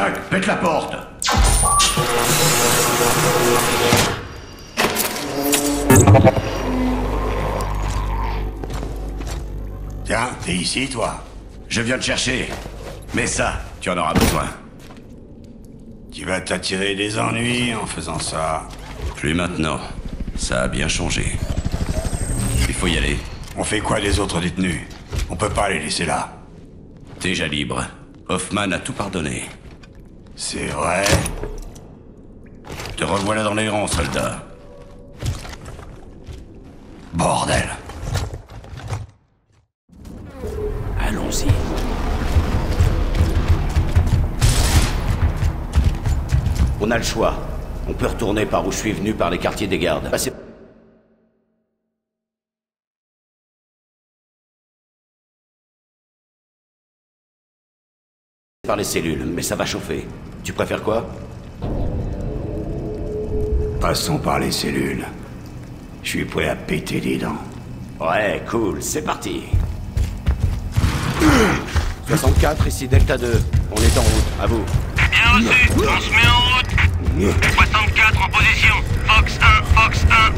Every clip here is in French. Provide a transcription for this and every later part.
Jack, pète la porte. Tiens, t'es ici, toi? Je viens te chercher. Mais ça, tu en auras besoin. Tu vas t'attirer des ennuis en faisant ça. Plus maintenant. Ça a bien changé. Il faut y aller. On fait quoi des autres détenus? On peut pas les laisser là. Déjà libre. Hoffman a tout pardonné. C'est vrai? Te revoilà dans les rangs, soldat. Bordel. Allons-y. On a le choix. On peut retourner par où je suis venu par les quartiers des gardes. Passer par les cellules, mais ça va chauffer. Tu préfères quoi? Passons par les cellules. Je suis prêt à péter des dents. Ouais, cool, c'est parti. 64, ici Delta 2. On est en route, à vous. Bien reçu, on se met en route. 64 en position. Fox 1, Fox 1.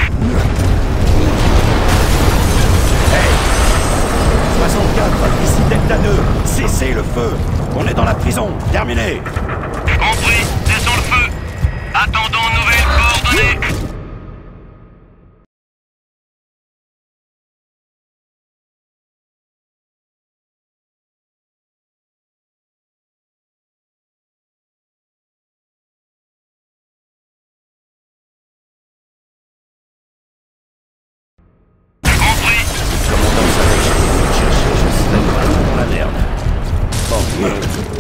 Hey 64, ici Delta 2. Cessez le feu. On est dans la prison. Terminé. Compris, cessons le feu. Attendons nouvelles coordonnées. Commandant savait que j'étais venu te chercher. Je serais vraiment dans la merde. Bon,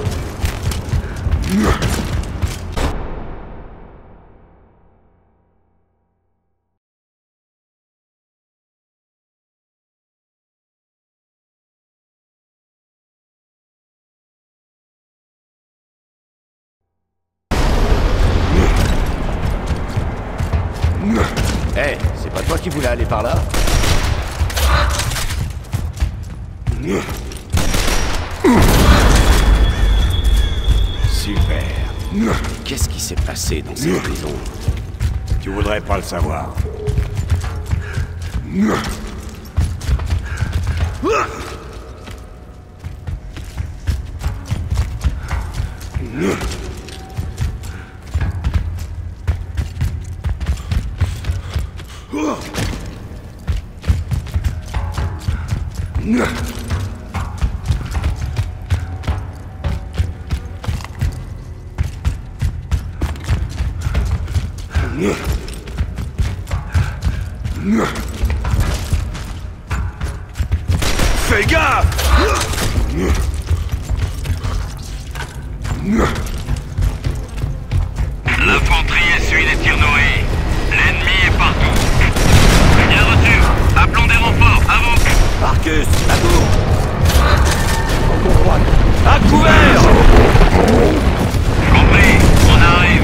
hey, c'est pas toi qui voulais aller par là? Super. Qu'est-ce qui s'est passé dans cette prison? Tu voudrais pas le savoir. Fais gaffe! L'infanterie essuie les tirs nourris. L'ennemi est partout. Bien reçu. Appelons des renforts. À vous. Marcus, la tour! À couvert! Compris. On arrive.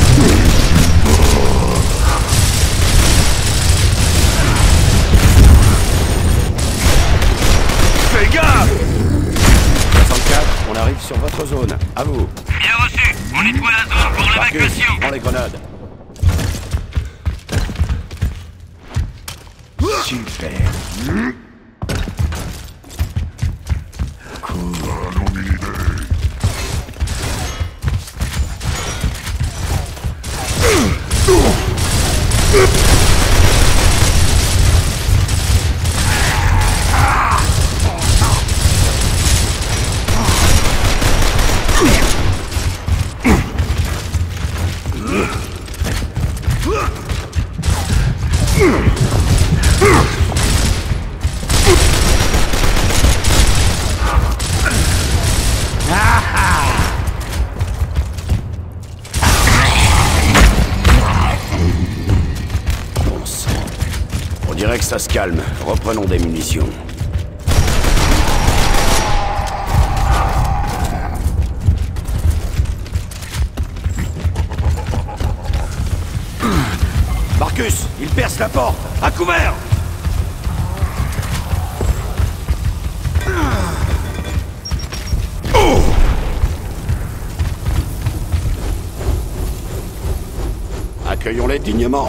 Fais gaffe! 64, on arrive sur votre zone. À vous. Bien reçu. On nettoie la zone pour Marcus, l'évacuation. prends les grenades. Super. Bon sang. On dirait que ça se calme. Reprenons des munitions. Marcus, il perce la porte. À couvert! Accueillons-les dignement.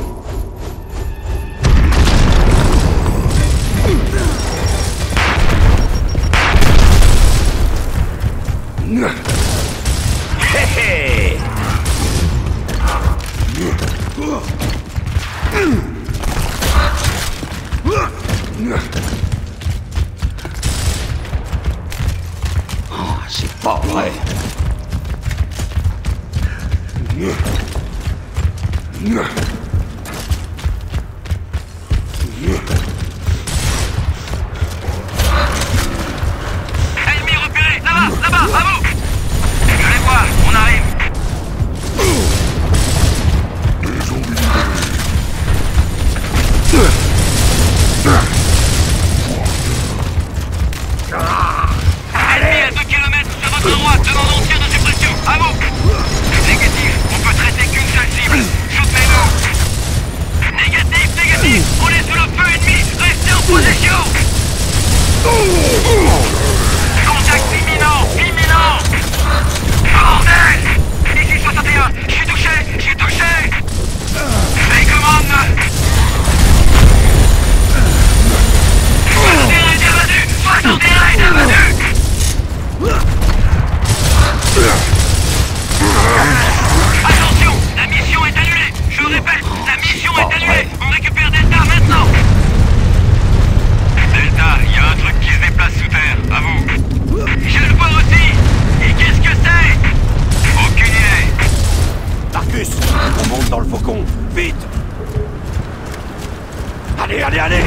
Hé hé! Oh, c'est pas vrai. Ennemi repéré! Là-bas! Là-bas! À vous! Je les vois! On arrive! Ennemi à 2 km sur votre droite, demandons tir de suppression! À vous! Négatif! On peut traiter qu'une seule cible! Soutenez-nous! Négatif! Négatif! On est sous le feu ennemi! Restez en position! Contact imminent! Imminent! Bordel! Ici 61! Je suis touché! Je suis touché! Les commandes! 61 est abattu! 61 est abattu! Attention! La mission est annulée! Je répète, la mission est annulée! On récupère Delta maintenant! Delta, il y a un truc qui se déplace sous terre, à vous! Je le vois aussi! Et qu'est-ce que c'est? Aucune idée! Marcus, on monte dans le faucon. Vite! Allez, allez, allez!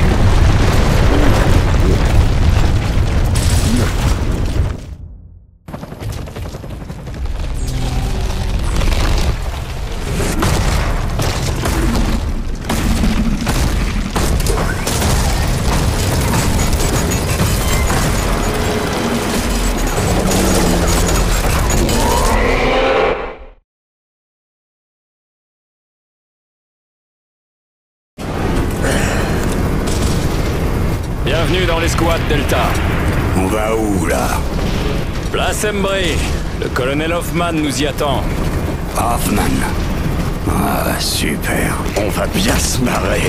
Bienvenue dans l'escouade Delta. On va où, là? Place Embry. Le colonel Hoffman nous y attend. Hoffman. Ah, super. On va bien se marrer.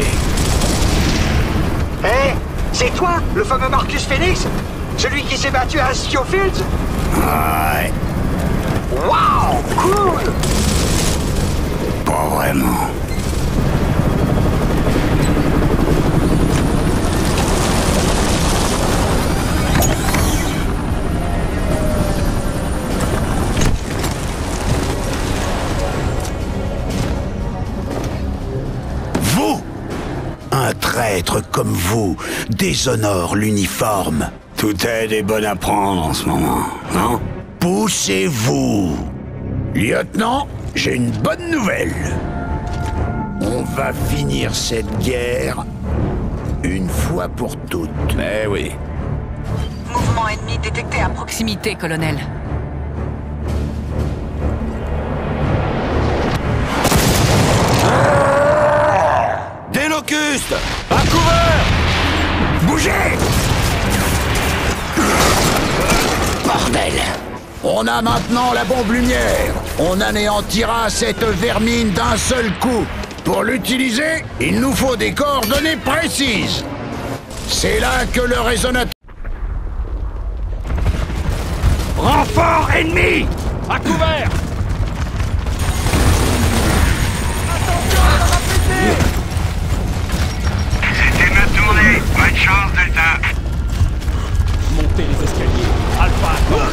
Hé, c'est toi, le fameux Marcus Phoenix? Celui qui s'est battu à Schofield? Ouais, Waouh, cool! pas vraiment. Vous! Un traître comme vous déshonore l'uniforme. Toute aide est bonne à prendre en ce moment, non? Poussez-vous! Lieutenant, j'ai une bonne nouvelle. On va finir cette guerre une fois pour toutes. Eh oui. Mouvement ennemi détecté à proximité, colonel. Des locustes! À couvert! Bougez! Bordel! On a maintenant la bombe lumière. On anéantira cette vermine d'un seul coup. Pour l'utiliser, il nous faut des coordonnées précises. C'est là que le résonateur... Renfort ennemi! À couvert! C'était ma tournée! Bonne chance, Delta! Montez les escaliers. Alpha, attends.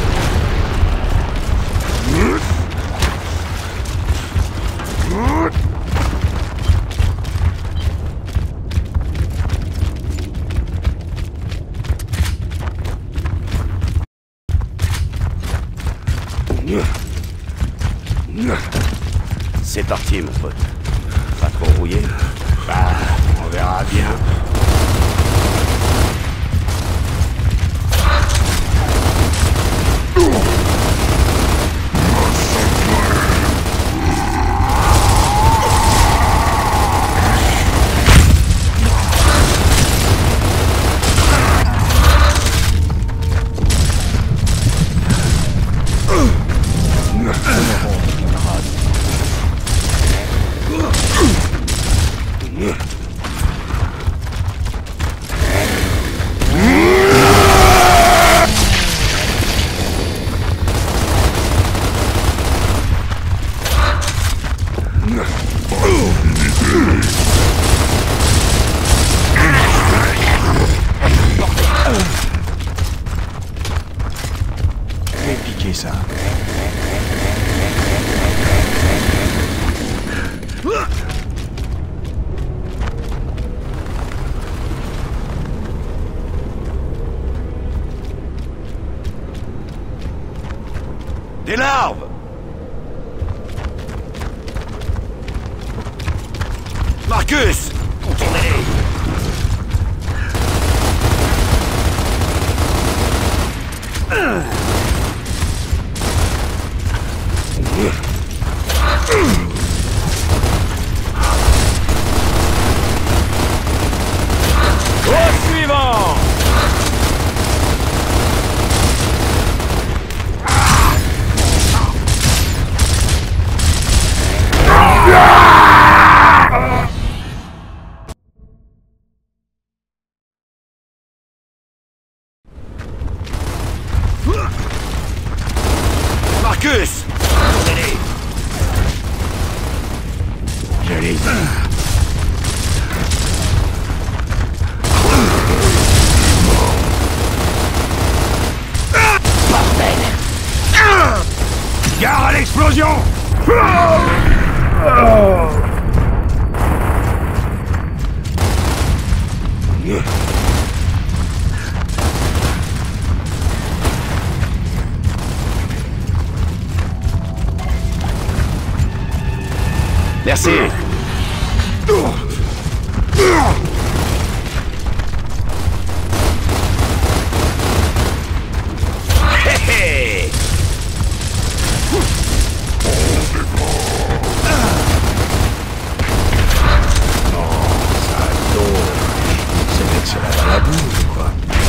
C'est parti, mon pote. Pas trop rouillé? Bah, on verra bien. Je vais piquer ça. Des larves! Marcus! Contournez-les! Au suivant! Marcus! Contournez-les! Je les ai. Gare à l'explosion! Merci. Hé hé! C'est vrai que c'est la boue, quoi.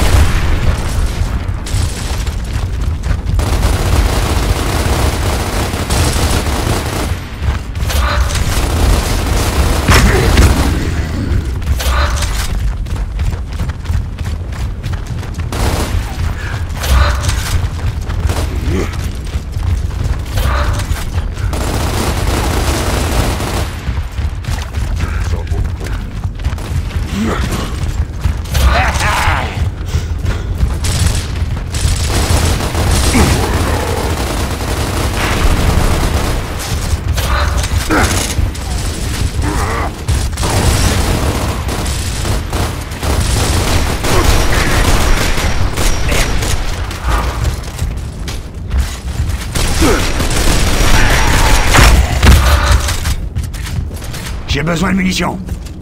J'ai besoin de munitions.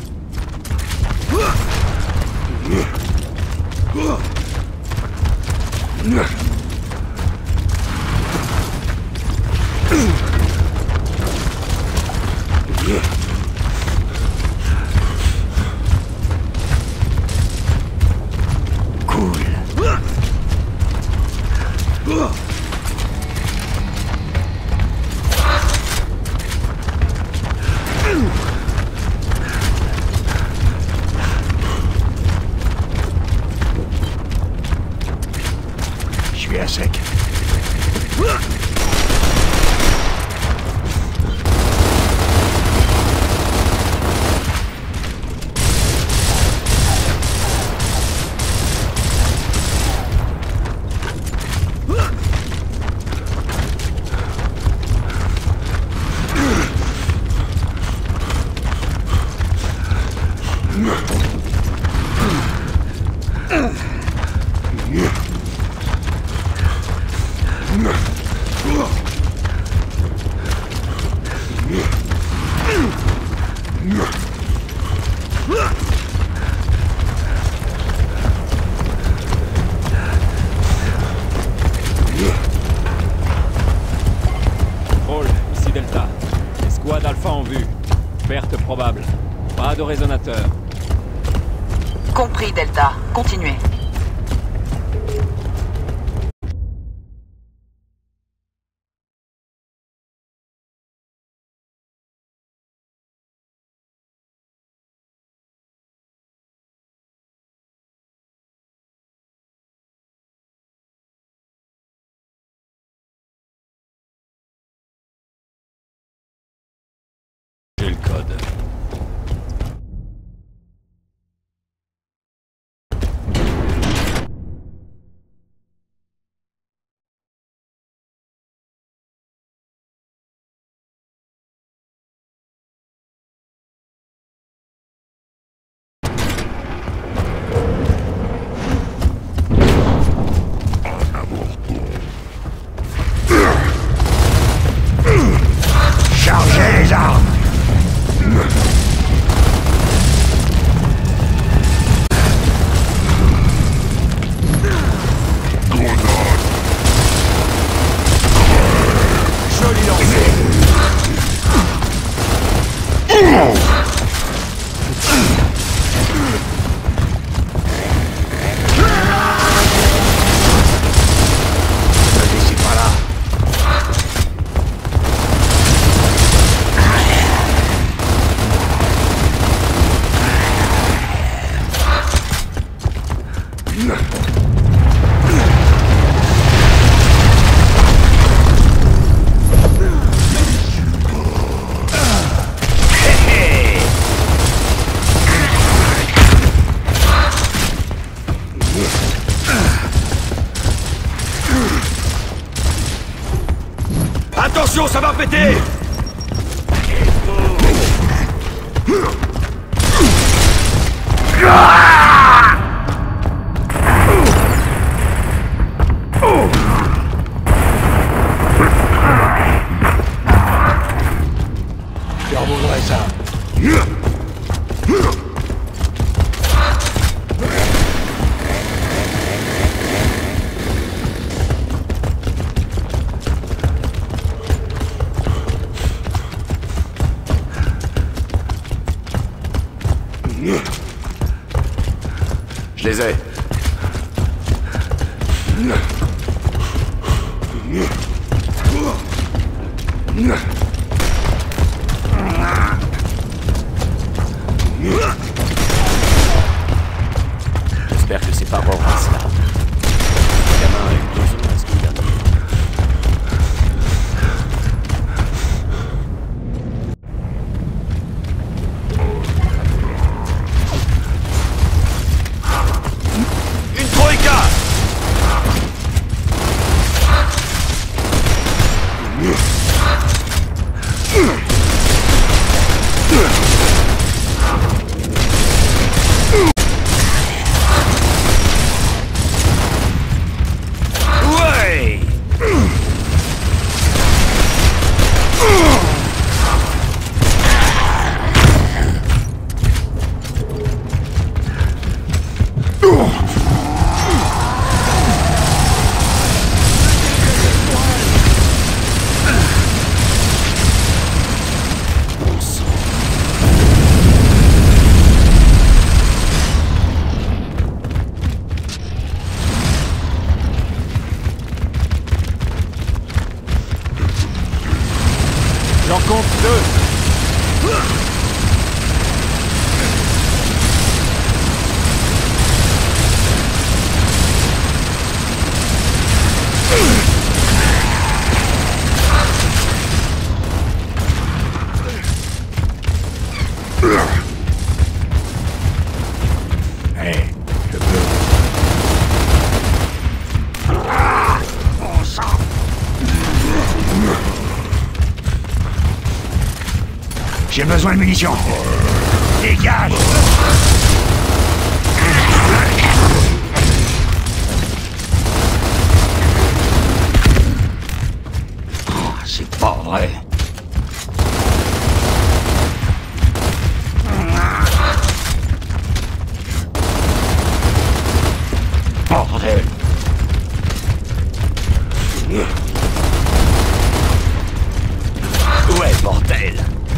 Je suis à sec. Contrôle, ici Delta. Escouade Alpha en vue. Perte probable. Pas de résonateur. Compris, Delta. Continuez. D'ici pas là. Attention, ça va péter! Je revaudrai ça. Je les ai. J'espère que c'est pas Rorace là. Le gamin a eu 2 autres la semaine dernière. Une troïka! Ouais! J'en compte 2. Hey, je peux. Bon sang! J'ai besoin de munitions. Dégage! Oh, c'est pas vrai. Bordel! Ouais, bordel!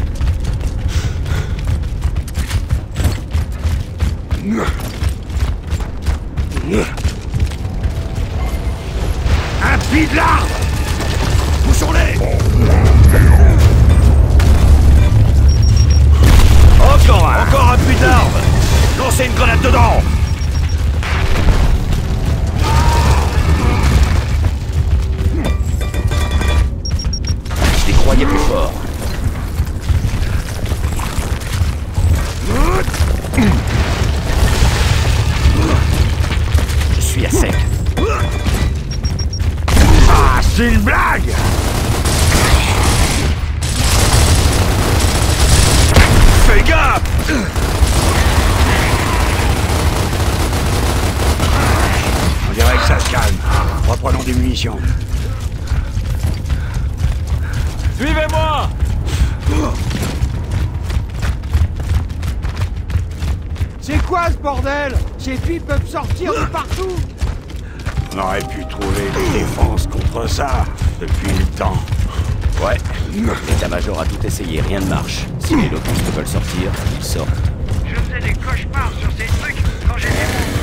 Un pied de l'arbre! Poussons-les! Encore un puits d'arbre! Lancez une grenade dedans! Je les croyais plus forts. Je suis à sec. Ah, c'est une blague! Fais gaffe! On dirait que ça se calme. Reprenons des munitions. Suivez-moi! C'est quoi ce bordel? Ces filles peuvent sortir de partout. On aurait pu trouver des défenses contre ça depuis le temps. Ouais, L'état-major a tout essayé, rien ne marche. Si les locustes veulent sortir, ils sortent. Je faisais des cauchemars sur ces trucs quand j'étais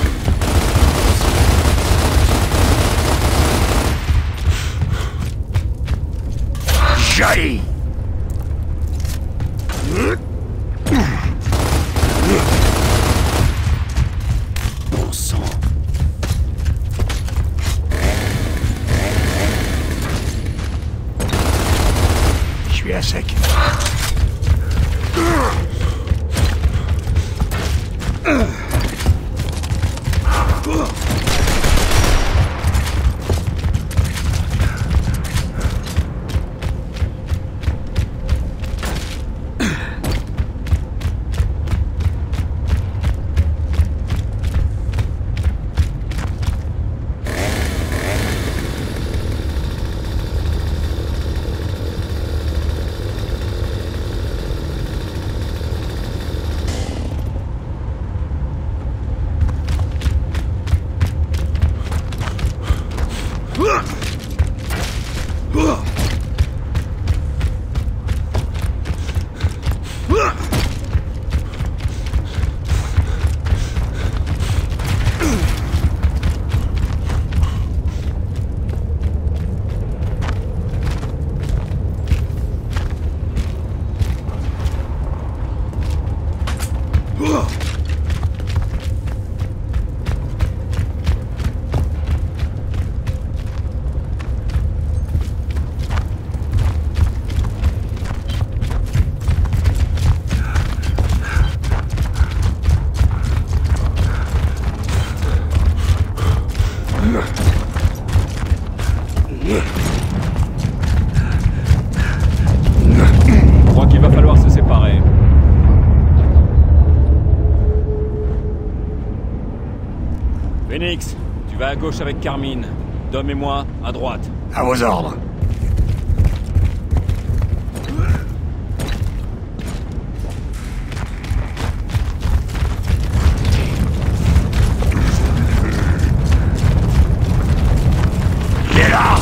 Joli! Bon sang. Je suis à sec. Je crois qu'il va falloir se séparer. Phoenix, tu vas à gauche avec Carmine. Dom et moi, à droite. À vos ordres. Il est là!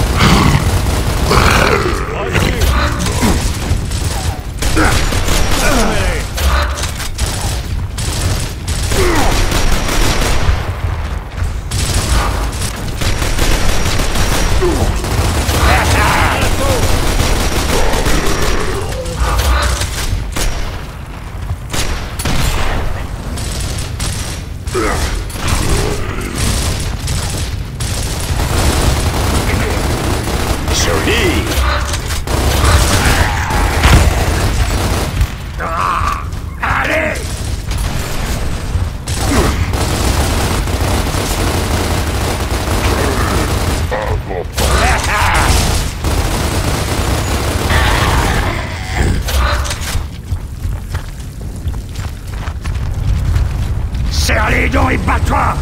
Joli! Allez! Serre les dents et bats-toi!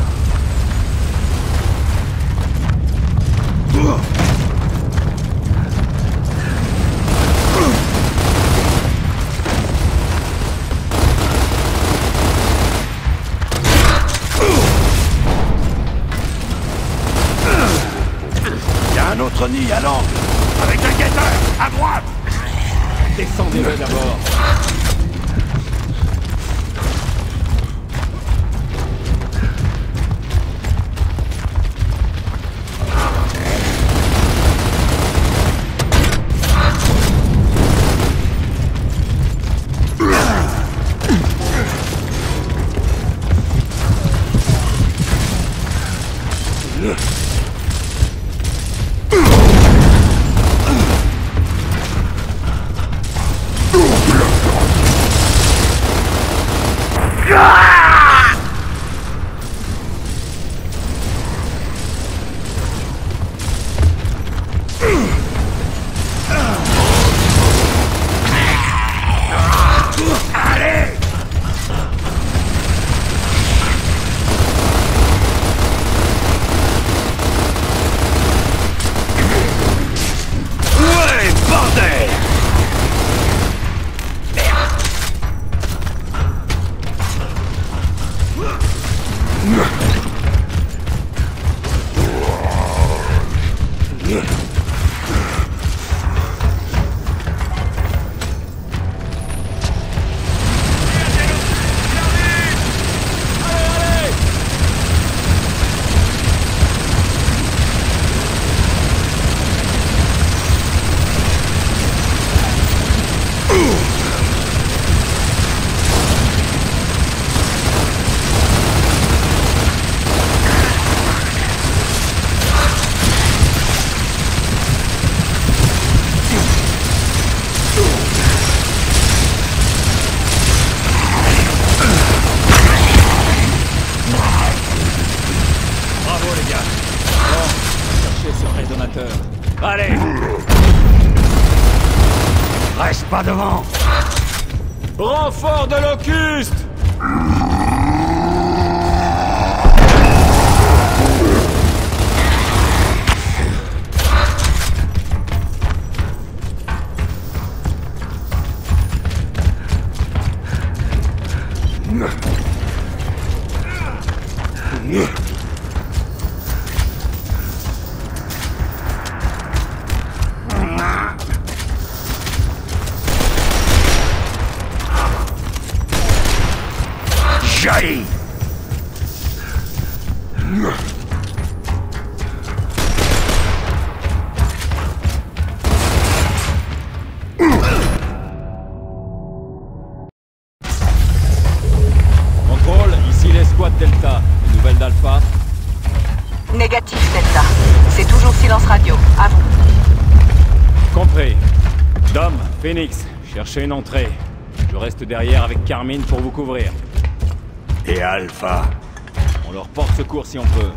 Il y a un autre nid à l'angle, avec un guetteur, à droite! Descendez-le d'abord. pas devant! Renfort de Locust! Joli! Contrôle, ici l'escouade Delta. Une nouvelle d'Alpha? Négatif, Delta. C'est toujours silence radio. À vous. Compris. Dom, Phoenix, cherchez une entrée. Je reste derrière avec Carmine pour vous couvrir. Et Alpha? On leur porte secours si on peut.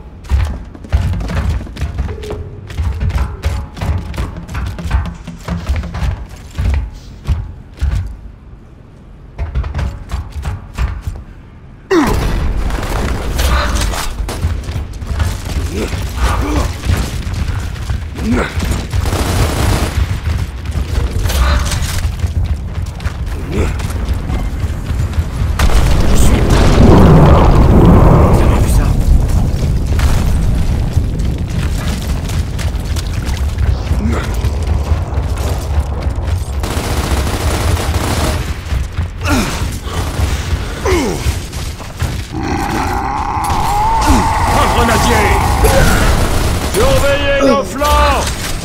Surveillez nos flancs!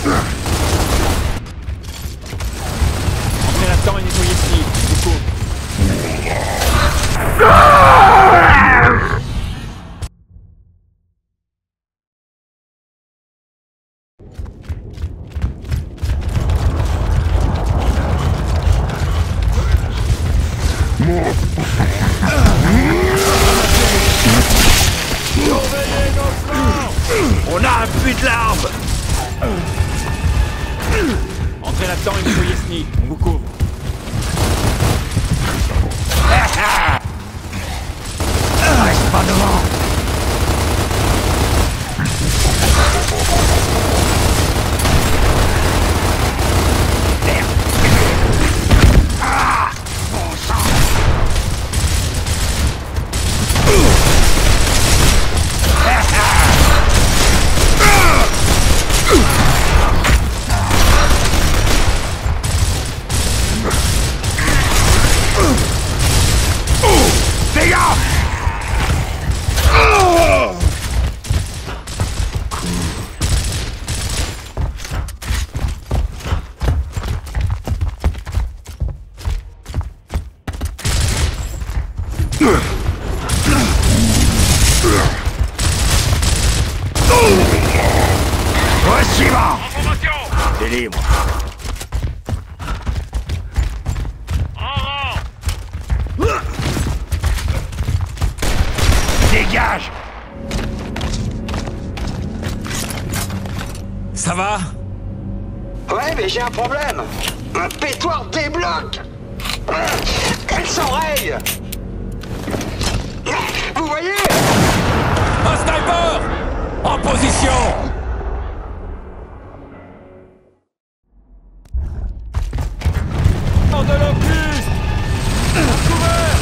Prenez la temps et nettoyez ici. Du coup. Surveillez nos flancs! On a un puits de l'arbre! Entrez là-dedans et nettoyez Sneak. On vous couvre. Reste pas devant! Fais gaffe! Voici va! T'es libre. Dégage! Ça va? Ouais, mais j'ai un problème. Un pétoir débloque. Elle s'enraye. Vous voyez? Un sniper! En position! De Locust! Couvert!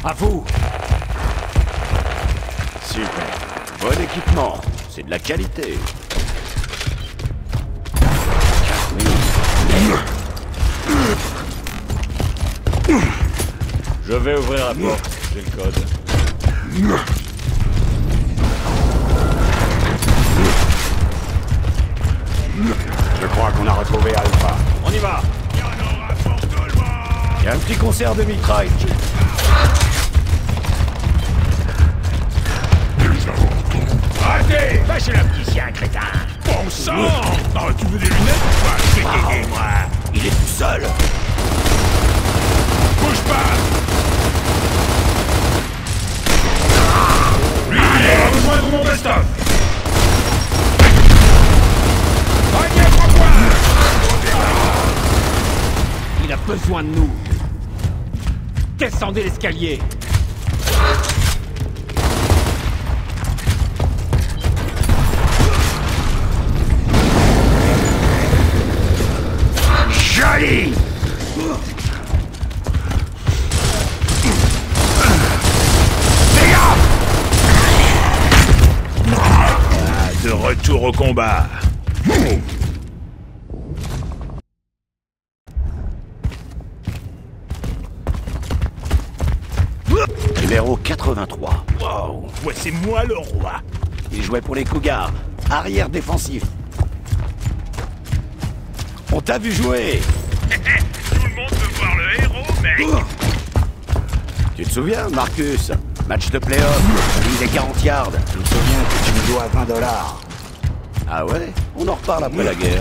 À vous. Super. Bon équipement. C'est de la qualité. Je vais ouvrir la porte. J'ai le code. Je crois qu'on a retrouvé Alpha. On y va. Il y a un petit concert de mitraille. Arrêtez! Lâchez le petit chien, crétin! Bon sang! Ah, tu veux des lunettes ou quoi? Je vais t'aider, moi! Il est tout seul. Bouge pas! Lui, il aura besoin de mon best-of! Panier, prends-toi! Il a besoin de nous. Descendez l'escalier. Joli! De retour au combat. Numéro 83. Wow. Ouais, c'est moi le roi. Il jouait pour les Cougars. Arrière défensif. On t'a vu jouer. Tout le monde veut voir le héros, mec. Tu te souviens, Marcus? Match de play-off. Ligne des 40 yards. Je me souviens que tu me dois $20. Ah ouais? On en reparle après la guerre.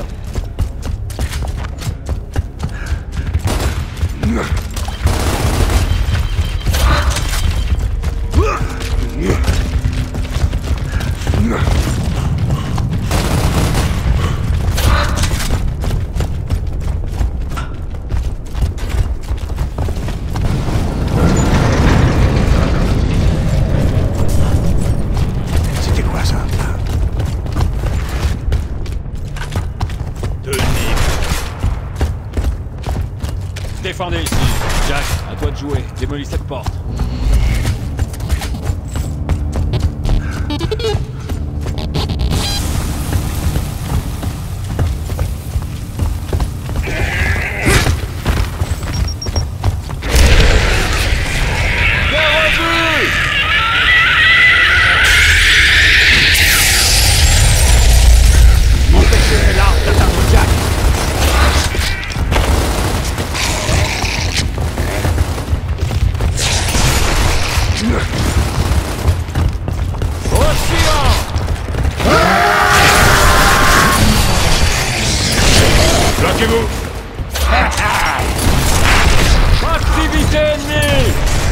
C'était quoi ça? Défendez ici. Jack, à toi de jouer. Démolis cette porte. Bloquez-vous! Activité ennemie!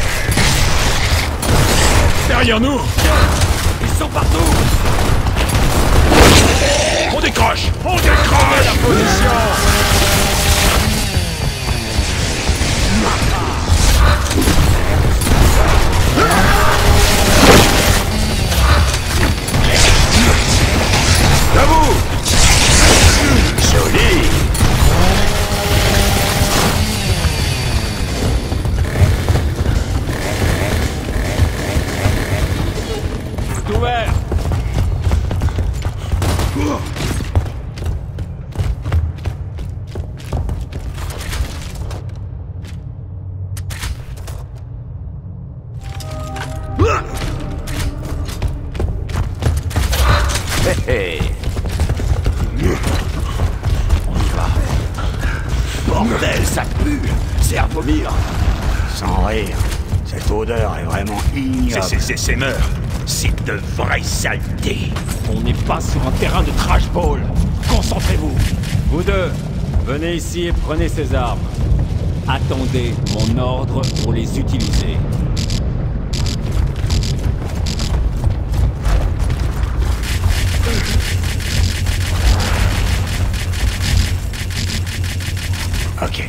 Derrière nous! Ils sont partout. On décroche! On décroche! La position! Debout. Joli. C'est ouvert! Hé hé. On y va. Bordel, ça pue. C'est à vomir. Sans rire. Cette odeur est vraiment ignoble. C'est meurt. C'est de vraies saletés. On n'est pas sur un terrain de trash ball. Concentrez-vous. Vous deux, venez ici et prenez ces armes. Attendez mon ordre pour les utiliser. Ok.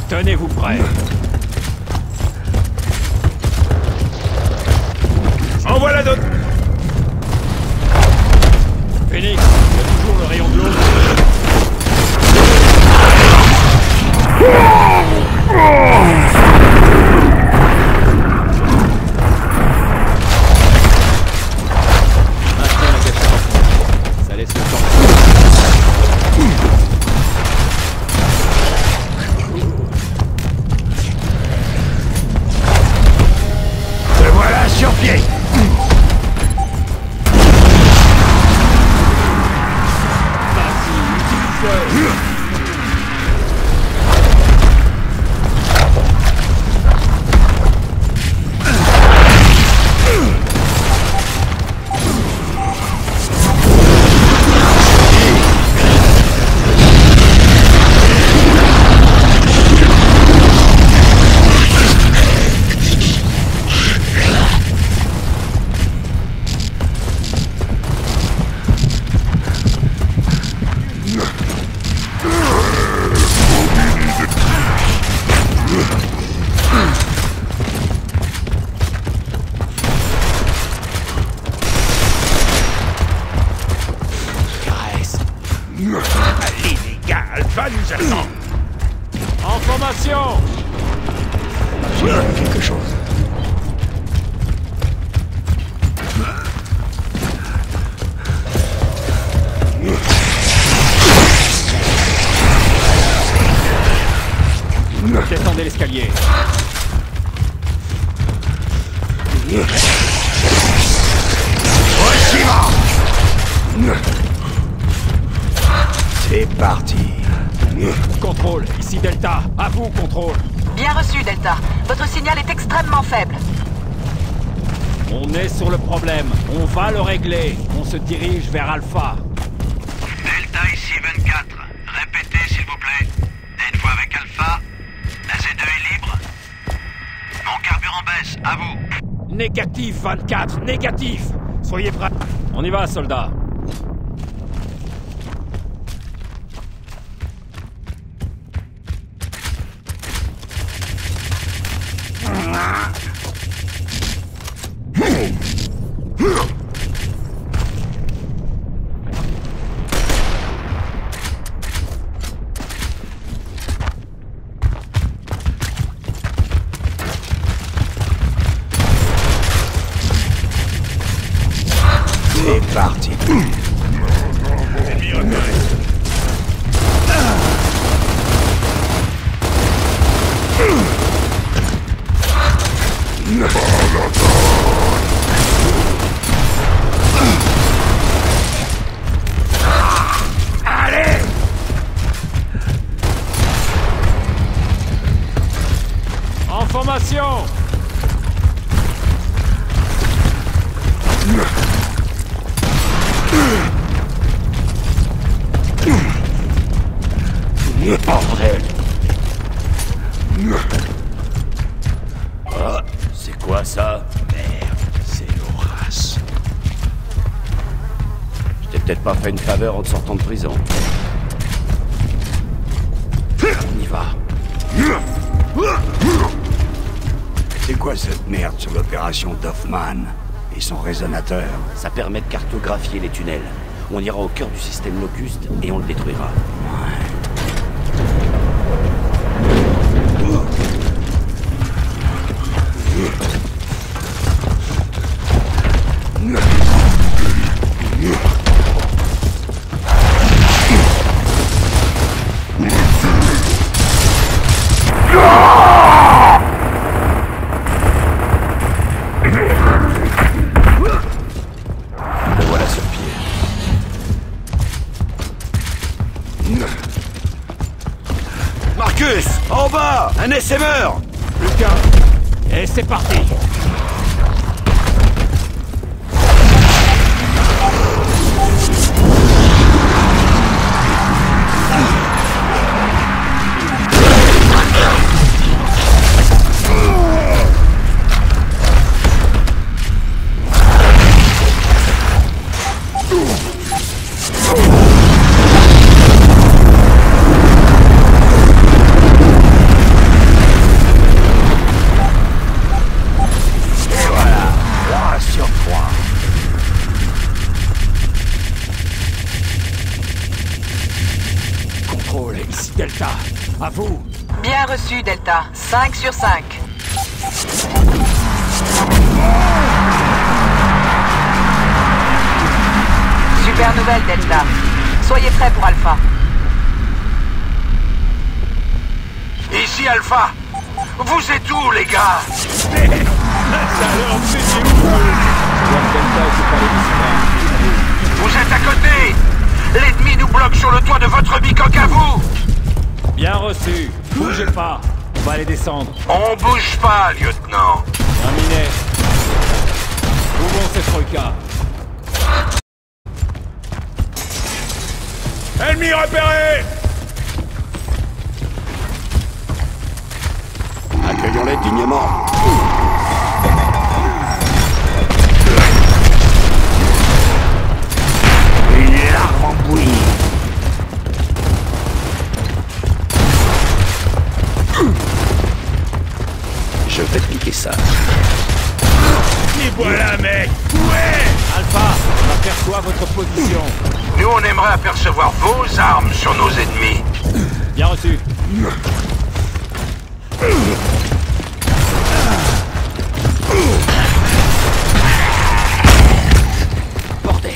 Tenez-vous prêts. En voilà d'autres. Phoenix, il y a toujours le rayon de l'eau. Maintenant, la gâchette en fond. Ça laisse le temps. Te voilà sur pied. Allez les gars, Alpha nous attend. En formation! J'ai quelque chose. Descendez l'escalier. C'est parti. Contrôle, ici Delta. À vous, contrôle. Bien reçu, Delta. Votre signal est extrêmement faible. On est sur le problème. On va le régler. On se dirige vers Alpha. Delta ici 24. Répétez s'il vous plaît. Êtes-vous avec Alpha? La Z2 est libre? Mon carburant baisse, à vous. Négatif, 24. Négatif. Soyez prêts. On y va, soldats. C'est parti. Ennemi repéré. Allez! En formation. Bordel! Ah, c'est quoi ça? Merde, c'est Horace. Je t'ai peut-être pas fait une faveur en te sortant de prison. On y va. C'est quoi cette merde sur l'opération Doffman et son résonateur? Ça permet de cartographier les tunnels. On ira au cœur du système Locust et on le détruira. Ouais. Le voilà sur pied. Marcus, en bas, un SMR. Plus qu'un. Et c'est parti. Ici Delta, à vous. Bien reçu, Delta. 5 sur 5. Super nouvelle, Delta. Soyez prêts pour Alpha. Ici Alpha. Vous êtes où, les gars? Vous êtes à côté. L'ennemi nous bloque sur le toit de votre bicoque à vous. Bien reçu. Bougez pas. On va aller descendre. On bouge pas, lieutenant. Terminé. Ouvrons ces troïkas. Ennemi repéré! Accueillons-les dignement. Une larve en bouillie. Je vais piquer ça. Et voilà, mec! Ouais! Alpha, on aperçoit votre position. Nous, on aimerait apercevoir vos armes sur nos ennemis. Bien reçu. Bordel.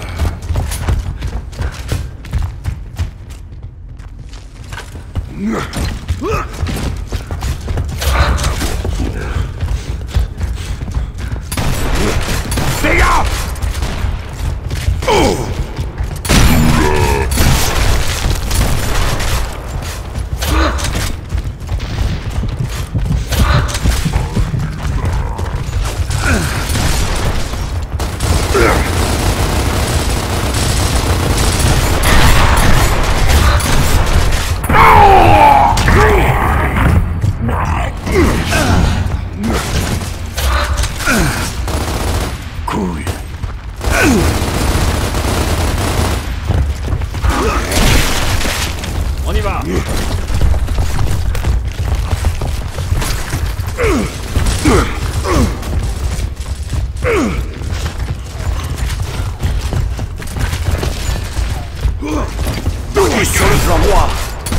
Dégâts! Cool. On y va. Focus sur le flanc droit.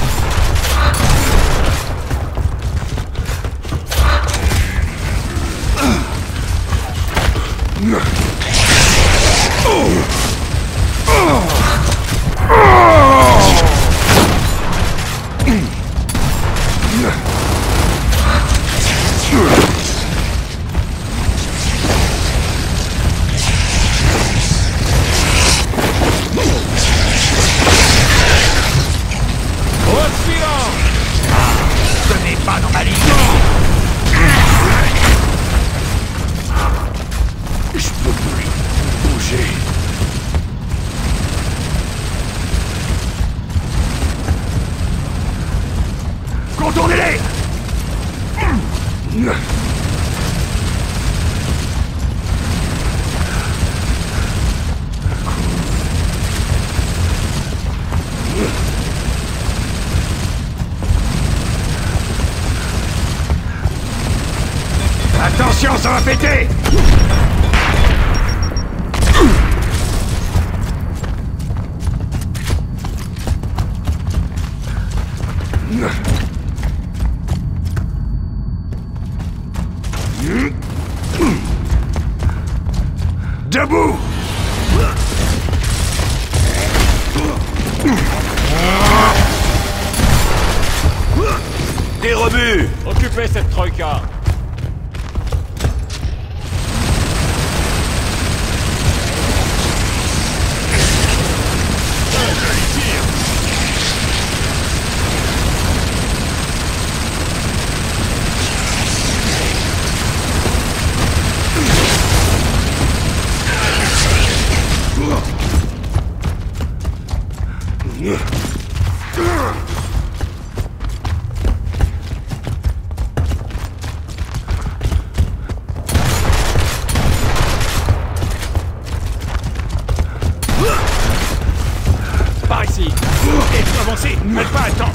Tenez pas dans ma ligne! Je peux plus bouger. Contournez-les! Attention, ça va péter! Debout! Des rebuts. Occupez cette troïka. Par ici! Et avancez! Faites pas attendre!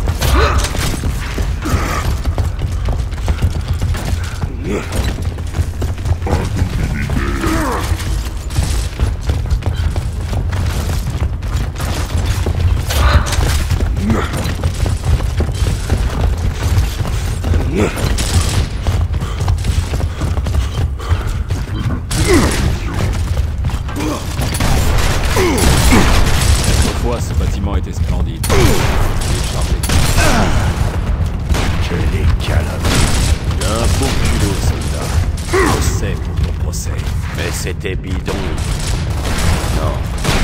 Que les calottes. J'ai un beau culot, soldat. Procès pour ton procès. Mais c'était bidon. Non.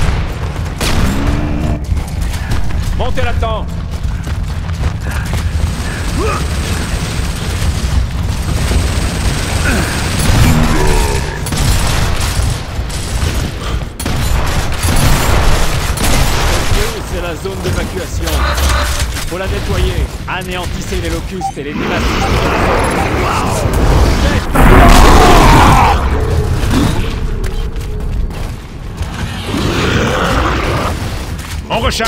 Montez là-dedans! C'est la zone d'évacuation. Faut la nettoyer. Anéantissez les locustes et les nématistes. On recharge!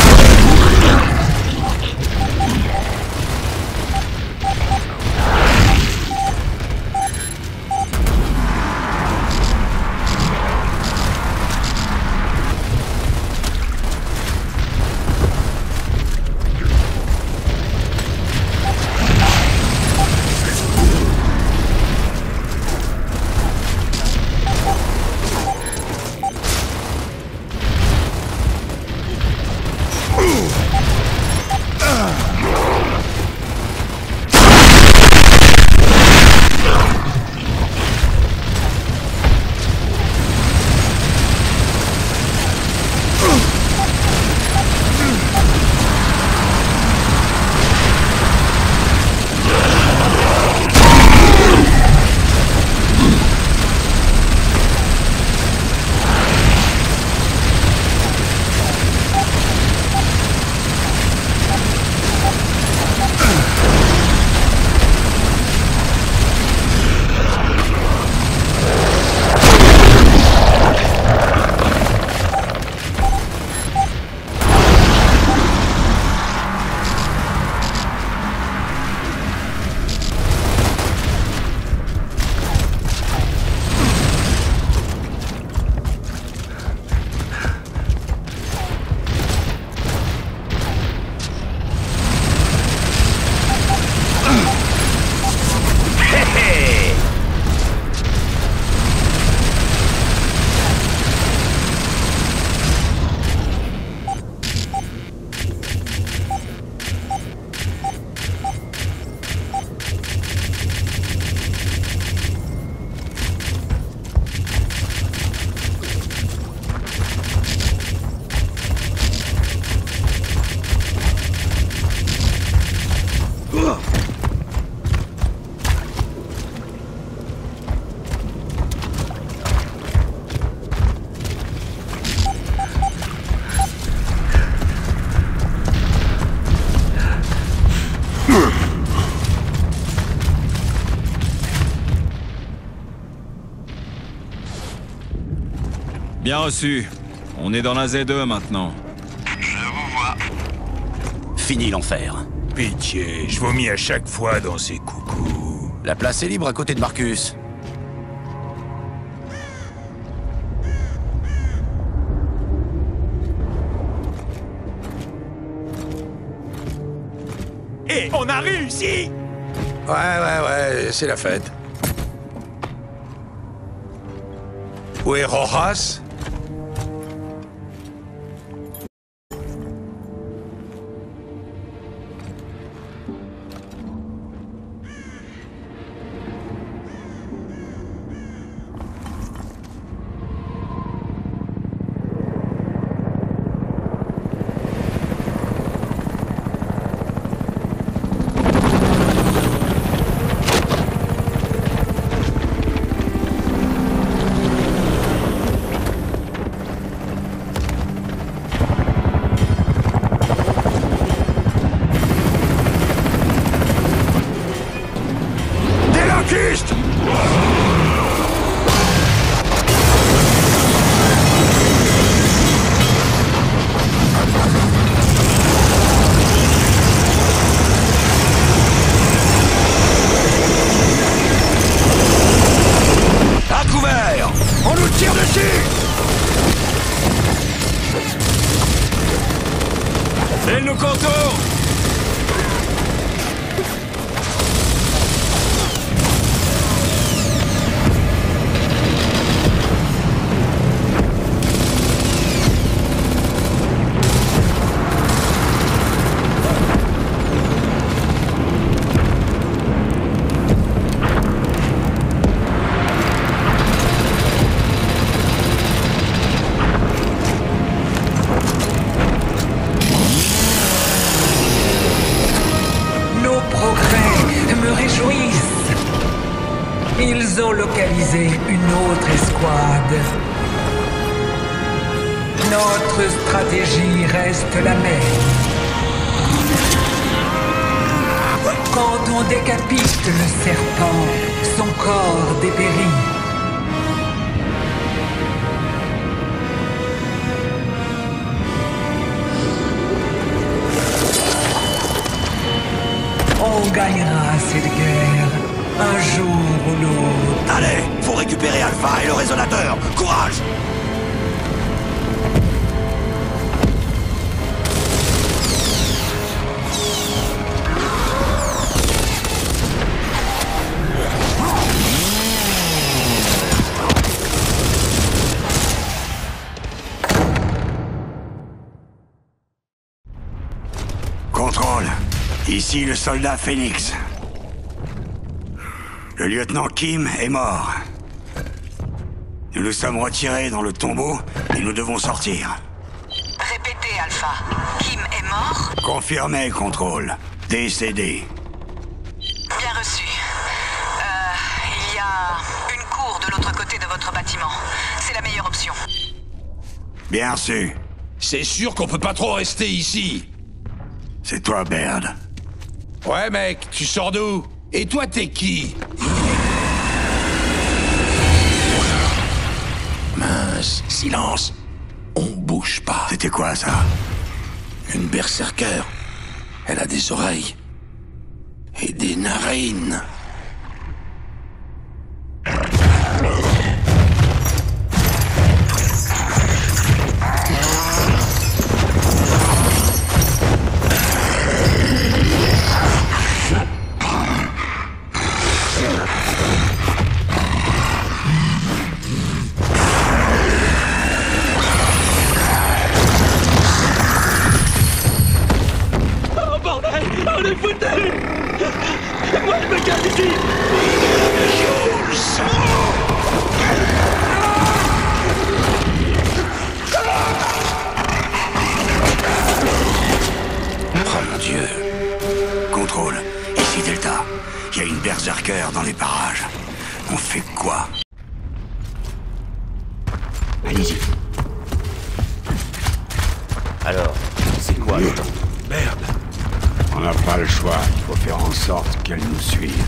Bien reçu. On est dans la Z2 maintenant. Je vous vois. Fini l'enfer. Pitié, je vomis à chaque fois dans ces coucous. La place est libre à côté de Marcus. Et on a réussi! Ouais, c'est la fête. Où est Rojas? Ils ont localisé une autre escouade. Notre stratégie reste la même. Quand on décapite le serpent, son corps dépérit. On gagnera cette guerre, un jour ou l'autre. Allez, faut récupérer Alpha et le résonateur. Courage! Contrôle. Ici le soldat Phoenix. Le lieutenant Kim est mort. Nous nous sommes retirés dans le tombeau et nous devons sortir. Répétez, Alpha. Kim est mort? Confirmé, contrôle. Décédé. Bien reçu. Il y a une cour de l'autre côté de votre bâtiment. C'est la meilleure option. Bien reçu. C'est sûr qu'on peut pas trop rester ici. C'est toi, Baird. Ouais, mec, tu sors d'où? Et toi, t'es qui? Mince, silence. On bouge pas. C'était quoi, ça? Une berserker. Elle a des oreilles. Et des narines. Dans les parages. On fait quoi? Allez-y. Alors, c'est quoi le temps? Merde. On n'a pas le choix. Il faut faire en sorte qu'elle nous suive.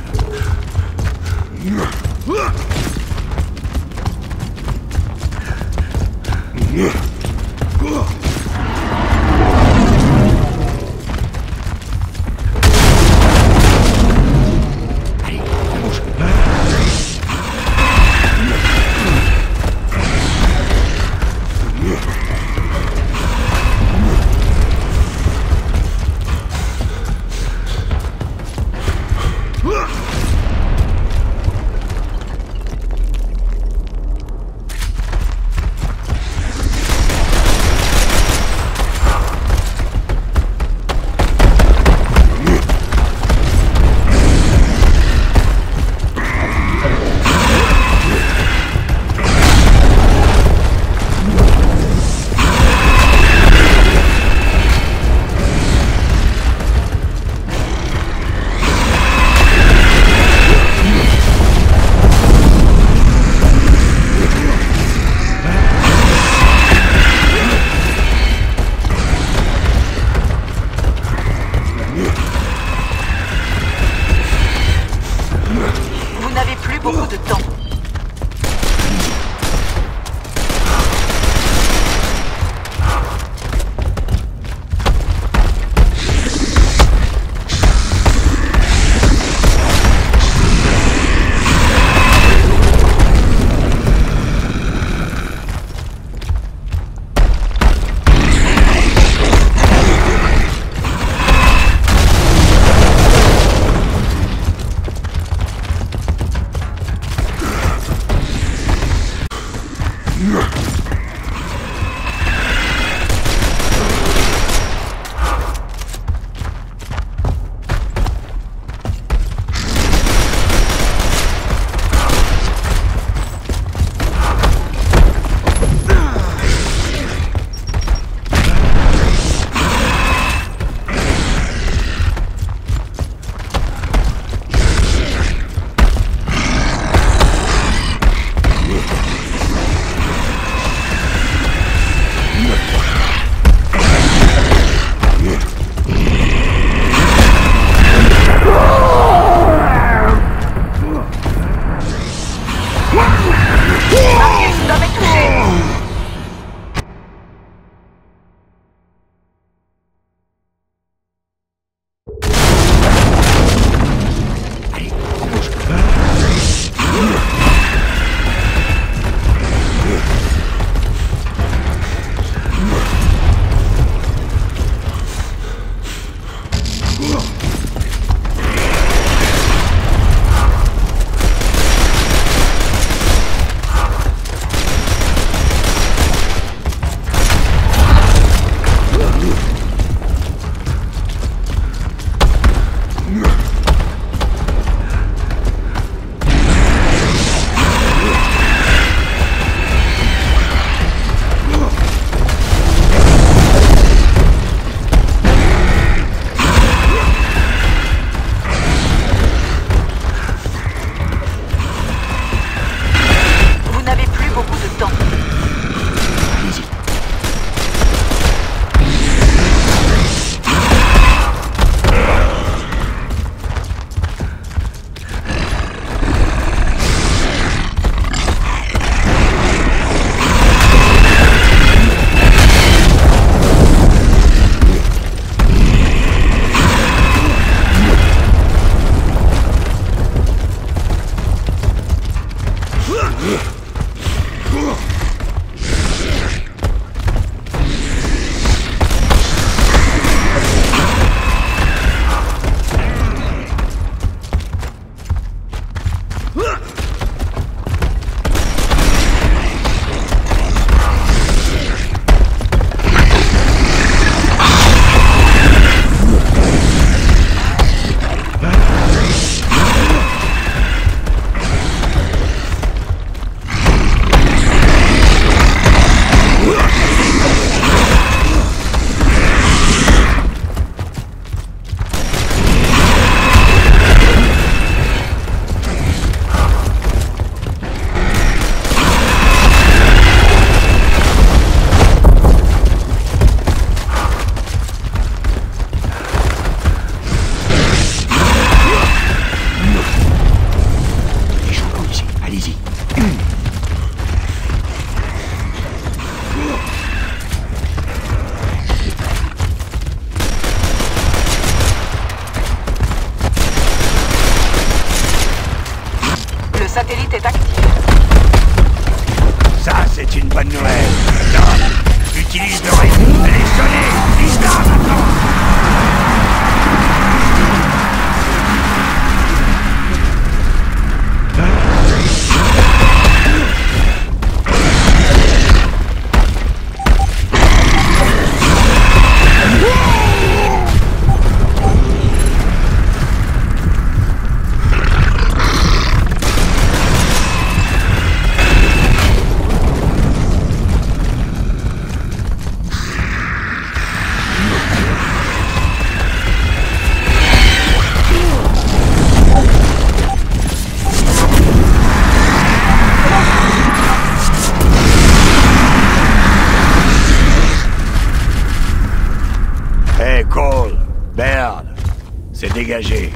Cole, Baird, c'est dégagé.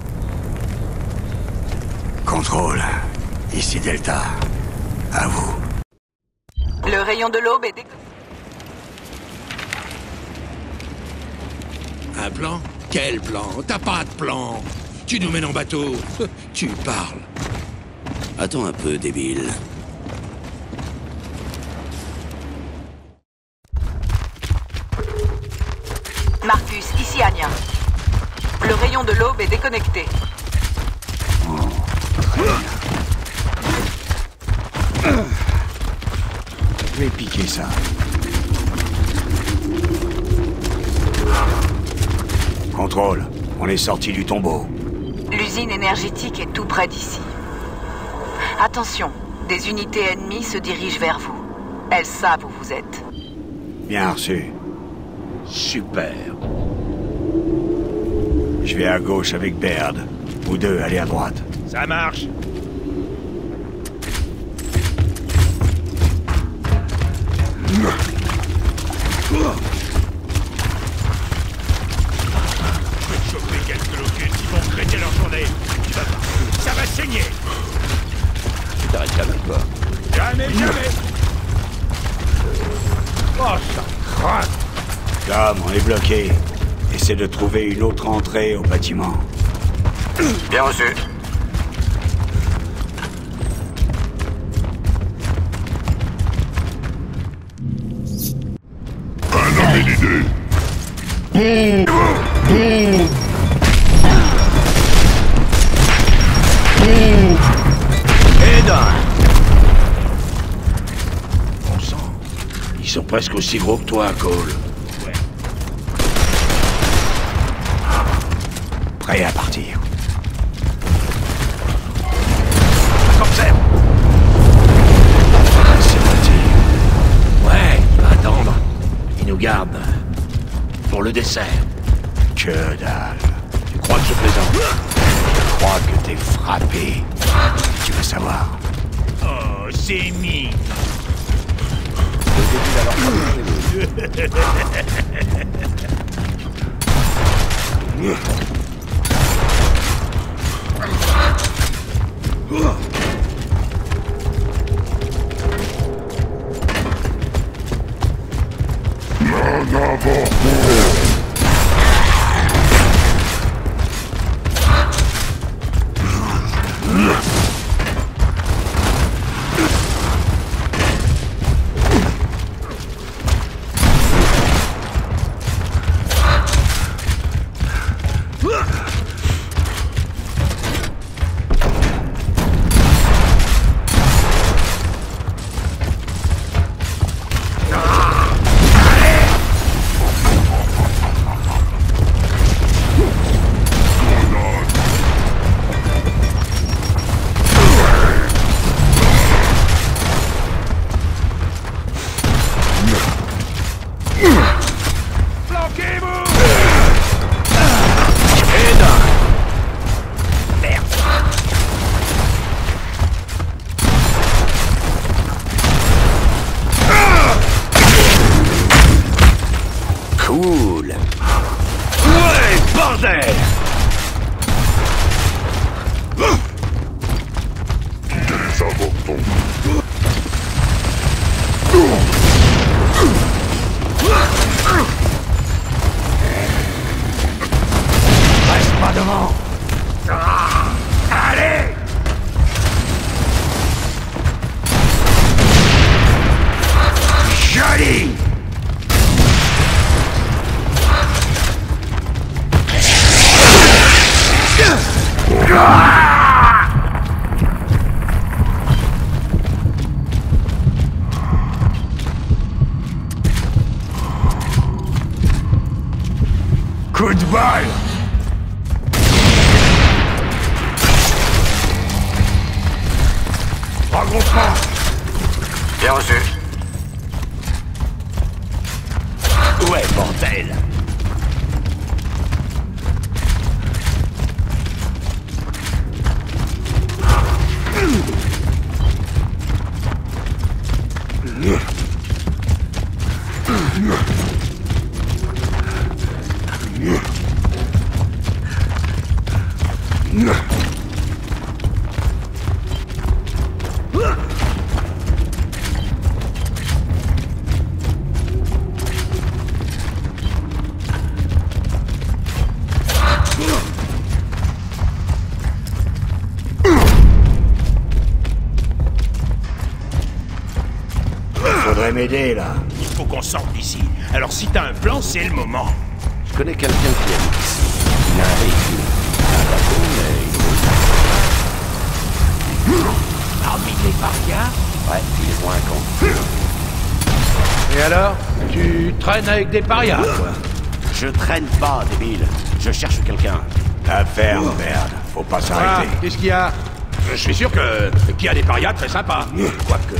Contrôle. Ici Delta. À vous. Le rayon de l'aube est Un plan? Quel plan? T'as pas de plan. Tu nous mènes en bateau. Tu parles. Attends un peu, débile. Marcus, ici Anya. Le rayon de l'aube est déconnecté. Je vais piquer ça. Contrôle, on est sorti du tombeau. L'usine énergétique est tout près d'ici. Attention, des unités ennemies se dirigent vers vous. Elles savent où vous êtes. Bien reçu. Super. Je vais à gauche avec Baird. Vous deux, allez à droite. Ça marche. Je vais te choper quelques locus, ils vont créter leur journée. Tu vas voir, ça va saigner. Tu t'arrêtes jamais, quoi. Jamais, jamais. Oh, ça craque. Tom, on est bloqué. Essaie de trouver une autre entrée au bâtiment. Bien reçu. Un homme et l'idée. Bon sang. Ils sont presque aussi gros que toi, Cole. Ouais. Prêt à partir. Observe. C'est parti. Ouais, il va attendre. Il nous garde. Pour le dessert. Que dalle. Tu crois que je plaisante? Je crois que t'es frappé. Tu veux savoir? Oh, c'est mis. Cool. Ouais, bordel. Reste pas devant. Allez. Joli. Coup de balle. Regroupement. Bien reçu. Ouais, bordel. m'aider, là. Il faut qu'on sorte d'ici. Alors si t'as un plan, c'est le moment. Je connais quelqu'un qui habite ici. Il a un véhicule. Un bateau, mais... Parmi les parias? Ouais, il est moins con. Et alors? Tu traînes avec des parias, quoi? Je traîne pas, débile. Je cherche quelqu'un. La ferme, merde. Faut pas Ah, s'arrêter. qu'est-ce qu'il y a? Je suis sûr qu'il y a des parias très sympas. Quoique...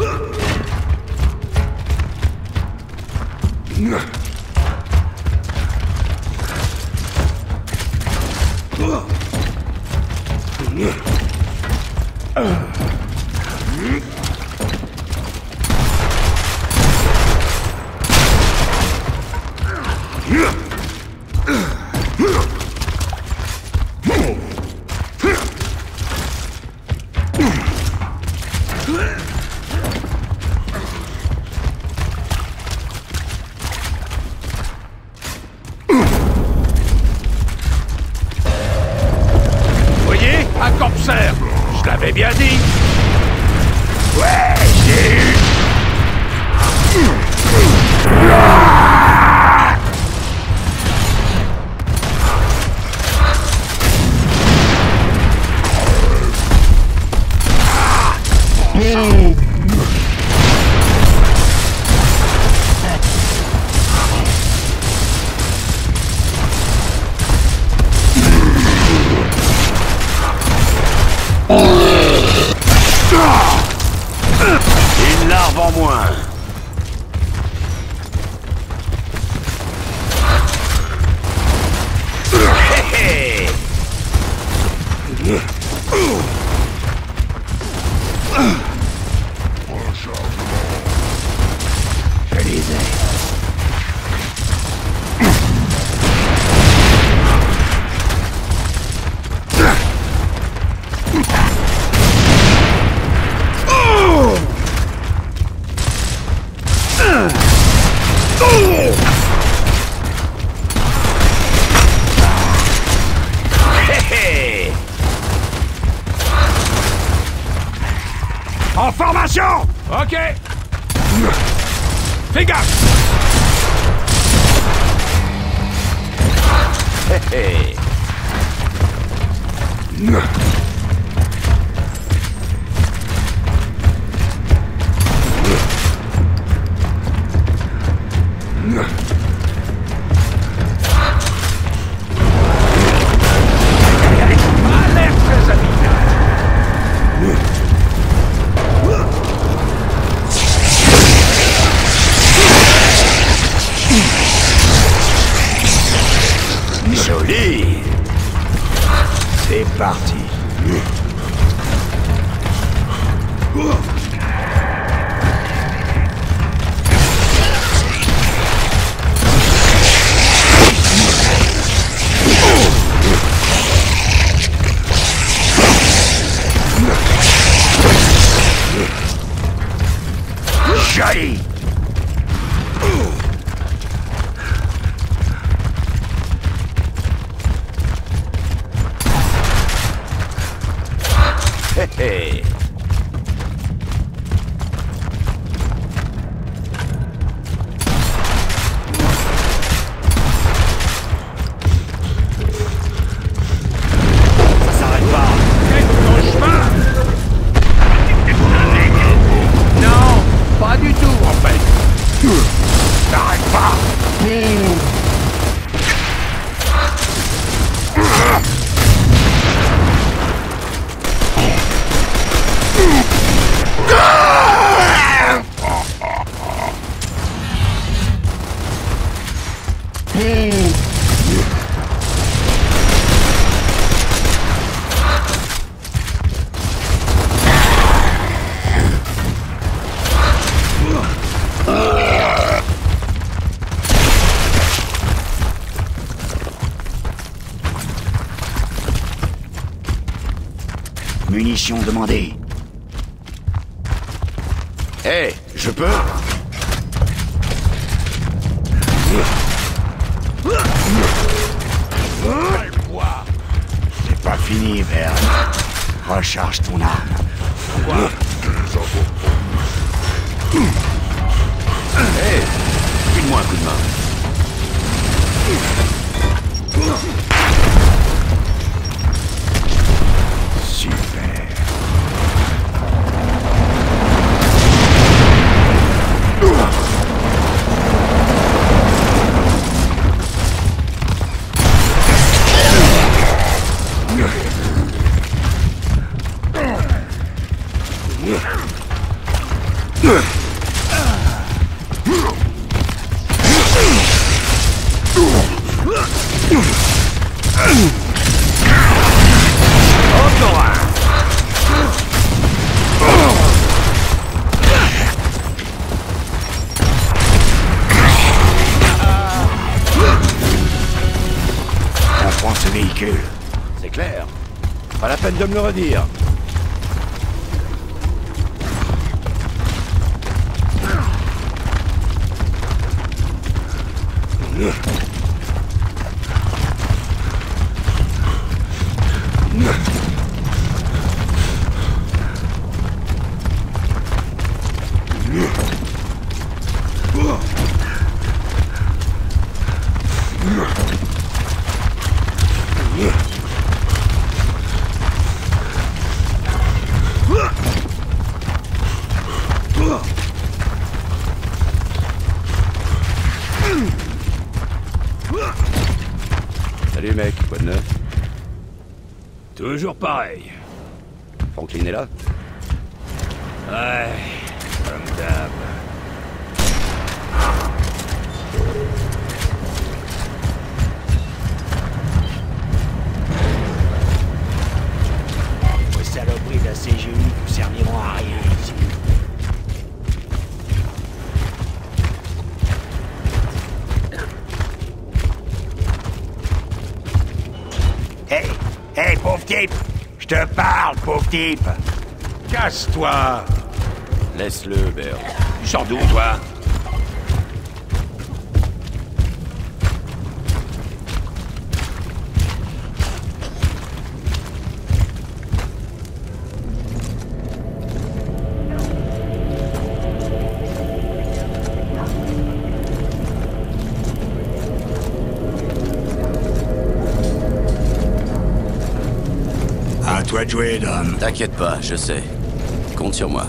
Voyez, un corpseur. Je l'avais bien dit. Ouais, j'ai eu... Une larve en moins. Hé hé. Je les ai. En formation! Ok! Fais gaffe! Hé hé. Alerte, les amis! Joli. C'est parti. Joli. Hé hé. Ça s'arrête pas. Ton chemin! Non, pas du tout en fait. T'arrêtes pas. Munitions demandées. Hé, je peux? C'est pas fini, Verne. Recharge ton arme. File-moi un coup de main. Super. Encore un. On prend ce véhicule. C'est clair. Pas la peine de me le redire. Salut mec, quoi de neuf? Toujours pareil. Franklin est là? Ouais, comme d'hab. Les saloperies de la CGU ne serviront à rien ici. Hey, pauvre type! Je te parle, pauvre type! Casse-toi! Laisse-le, Bert. Tu sors d'où, toi? À toi de jouer, Dom. T'inquiète pas, je sais. Compte sur moi.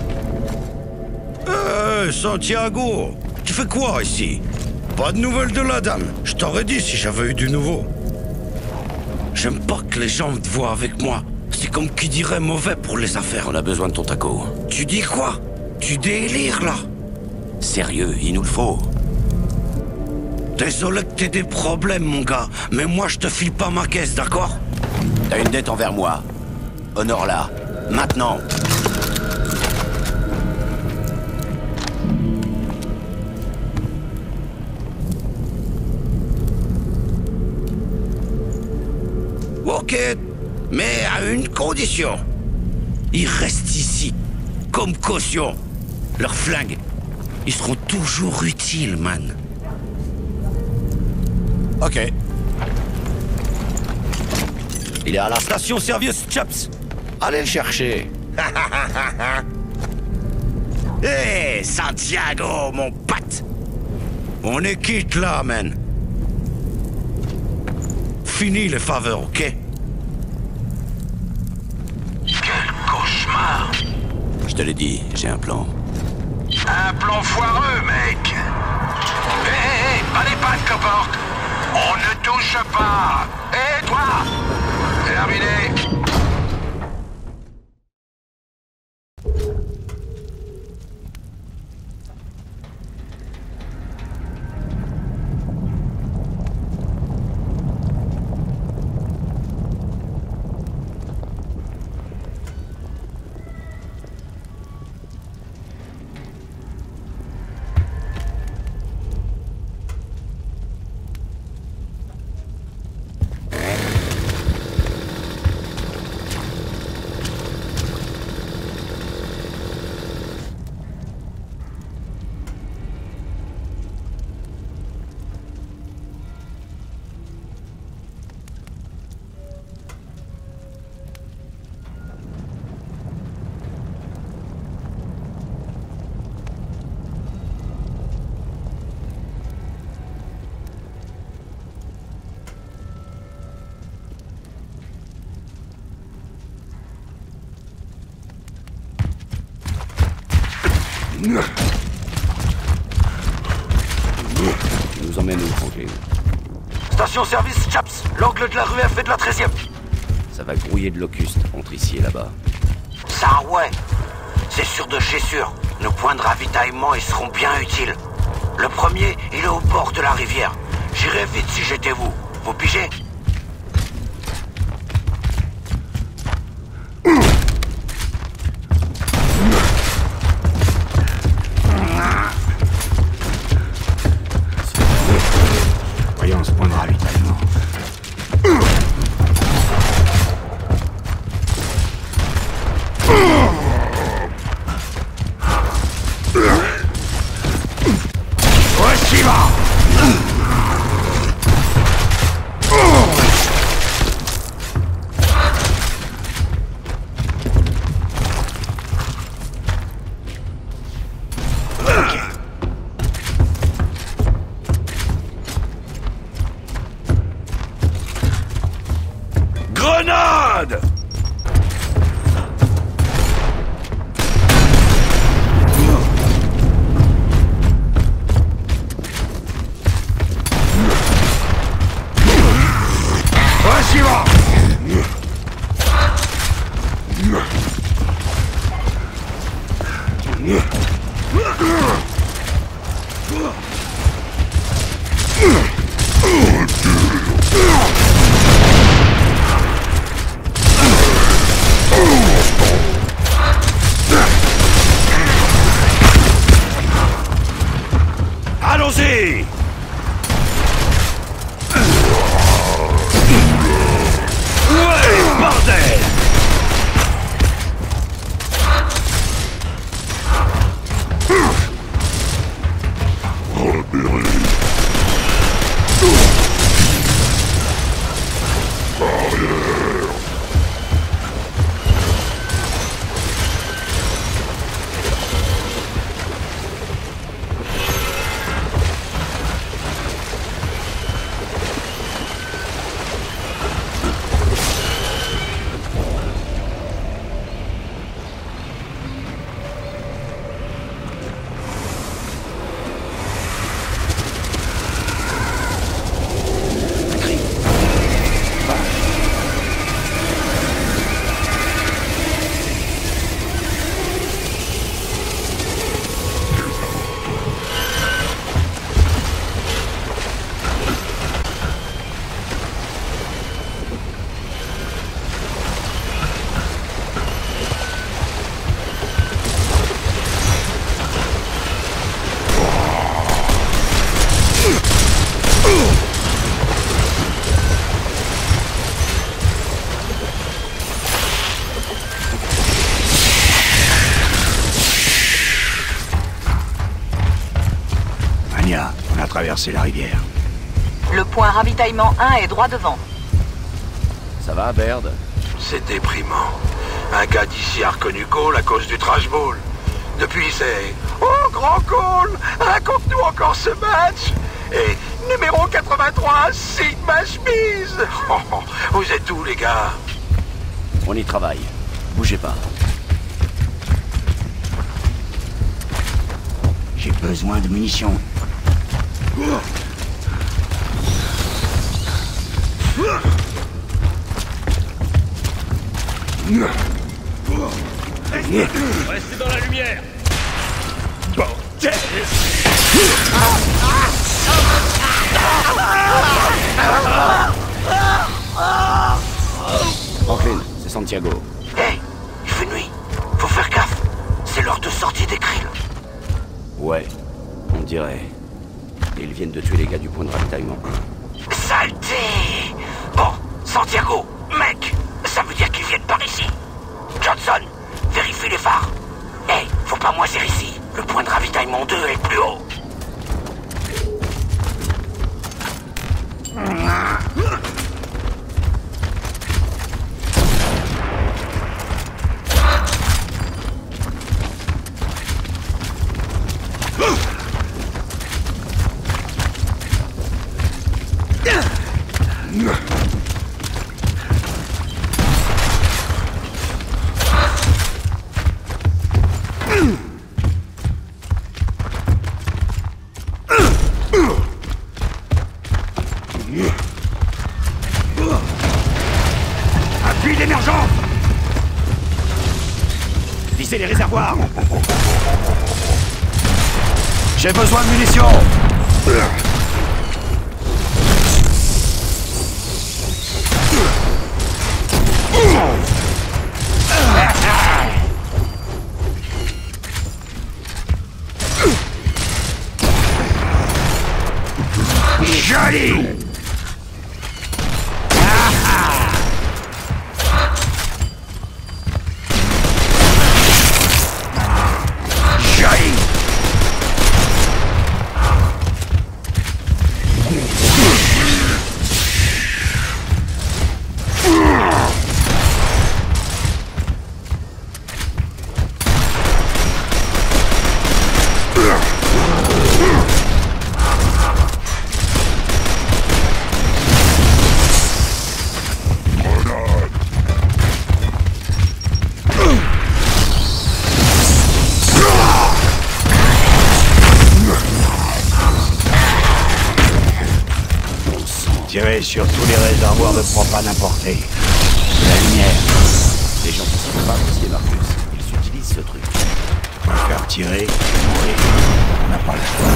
Santiago, tu fais quoi ici? Pas de nouvelles de la dame. Je t'aurais dit si j'avais eu du nouveau. J'aime pas que les gens te voient avec moi. C'est comme qui dirait mauvais pour les affaires. On a besoin de ton taco. Tu dis quoi? Tu délires, là? Sérieux, il nous le faut. Désolé que t'aies des problèmes, mon gars, mais moi je te file pas ma caisse, d'accord? T'as une dette envers moi. Honore-la. Maintenant. Ok, mais à une condition. Ils restent ici, comme caution. Leurs flingues, ils seront toujours utiles, man. Ok. Il est à la station Servius Chops. Allez le chercher. Hé, Santiago, mon pote. On est quitte là, man. Fini les faveurs, ok? Quel cauchemar! Je te l'ai dit, j'ai un plan. Un plan foireux, mec! Hé, pas les pattes, Coporte! On ne touche pas! Hé, toi! Terminé! Tu nous emmènes où, Franklin? Station-service Chaps. L'angle de la rue F et de la 13e. Ça va grouiller de locustes entre ici et là-bas. Ça, ouais. C'est sûr de chez sûr. Nos points de ravitaillement, ils seront bien utiles. Le premier, il est au bord de la rivière. J'irais vite si j'étais vous. Vous pigez? Voyons ce point de ravitaillement. Voici va! Grenade! Voici va! Allons-y! Ouais, bordel! Anya, on a traversé la rivière. Le point ravitaillement 1 est droit devant. Ça va, Baird? C'est déprimant. Un gars d'ici a reconnu Cole à cause du trash ball. Depuis, c'est... Oh, grand Cole! Raconte-nous encore ce match! Et numéro 83, Sigma chemise! Oh, vous êtes où, les gars? On y travaille. Bougez pas. J'ai besoin de munitions. Restez dans la lumière! Bordel! Franklin, c'est Santiago. Hey, il fait nuit. Faut faire gaffe. C'est l'heure de sortie des Krill. Ouais, on dirait. Et ils viennent de tuer les gars du point de ravitaillement. Saleté! Bon, Santiago, mec, ça veut dire qu'ils viennent par ici. Johnson, vérifie les phares. Hey, faut pas moisir ici. Le point de ravitaillement 2 est plus haut. l'émergence! Visez les réservoirs! J'ai besoin de munitions! Joli! Joli! Tirez sur tous les réservoirs de propane importés. La lumière. Les gens qui sont pas appréciés, Marcus. Ils utilisent ce truc. On va faire tirer, mourir. On n'a pas le choix.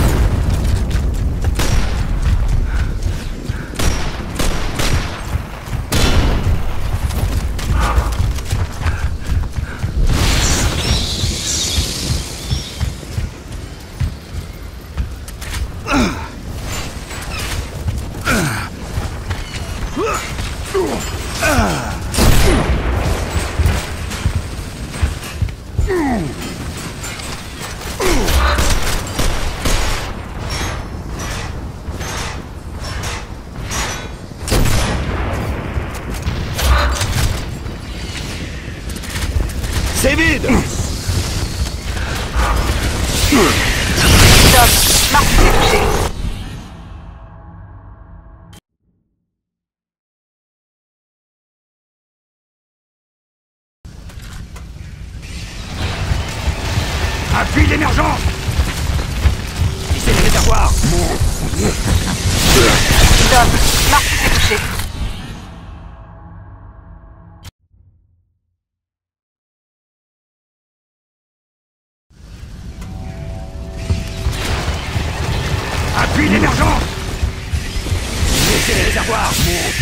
C'est vide! Stop! Marcus est touché. Appuie l'émergence! Visez les réservoirs! Stop! Marcus est touché. Appuie l'émergence! Visez les réservoirs!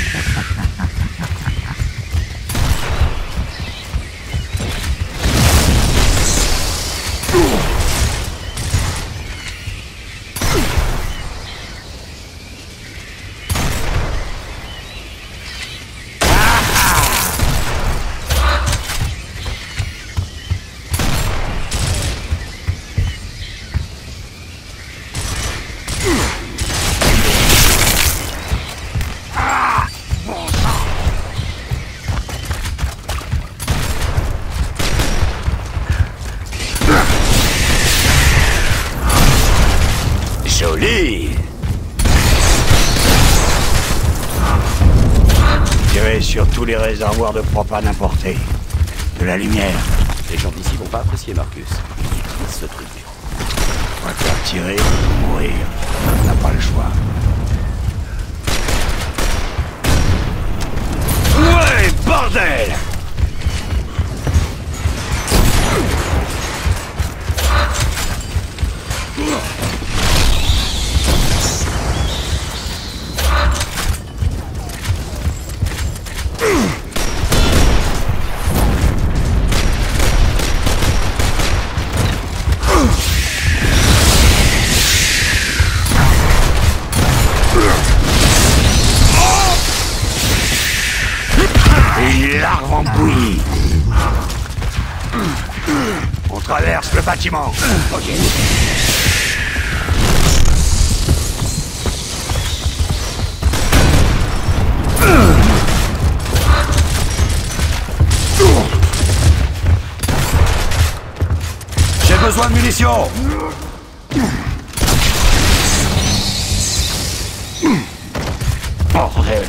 Joli! Tirez sur tous les réservoirs de propane importés. De la lumière. Les gens d'ici vont pas apprécier, Marcus. Ils utilisent ce truc. On va faire tirer ou mourir. On n'a pas le choix. Ouais, bordel! Une larve en bouillie. On traverse le bâtiment. Ok. J'ai besoin de munitions. Bordel.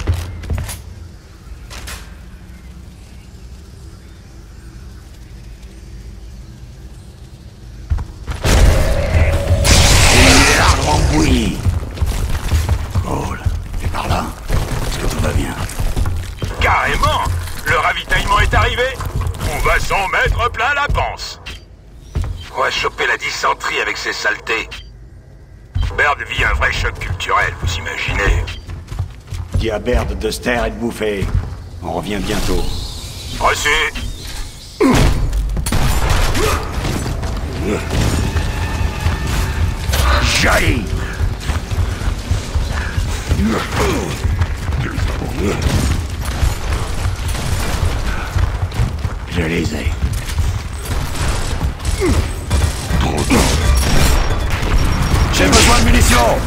Oui. Cool. Et par là, est-ce que tout va bien? Carrément! Le ravitaillement est arrivé. On va s'en mettre plein la panse. On va choper la dysenterie avec ces saletés. Baird vit un vrai choc culturel, vous imaginez. Dis à Baird de se taire et de bouffer. On revient bientôt. Reçu. Joli. Je les ai. J'ai besoin de munitions.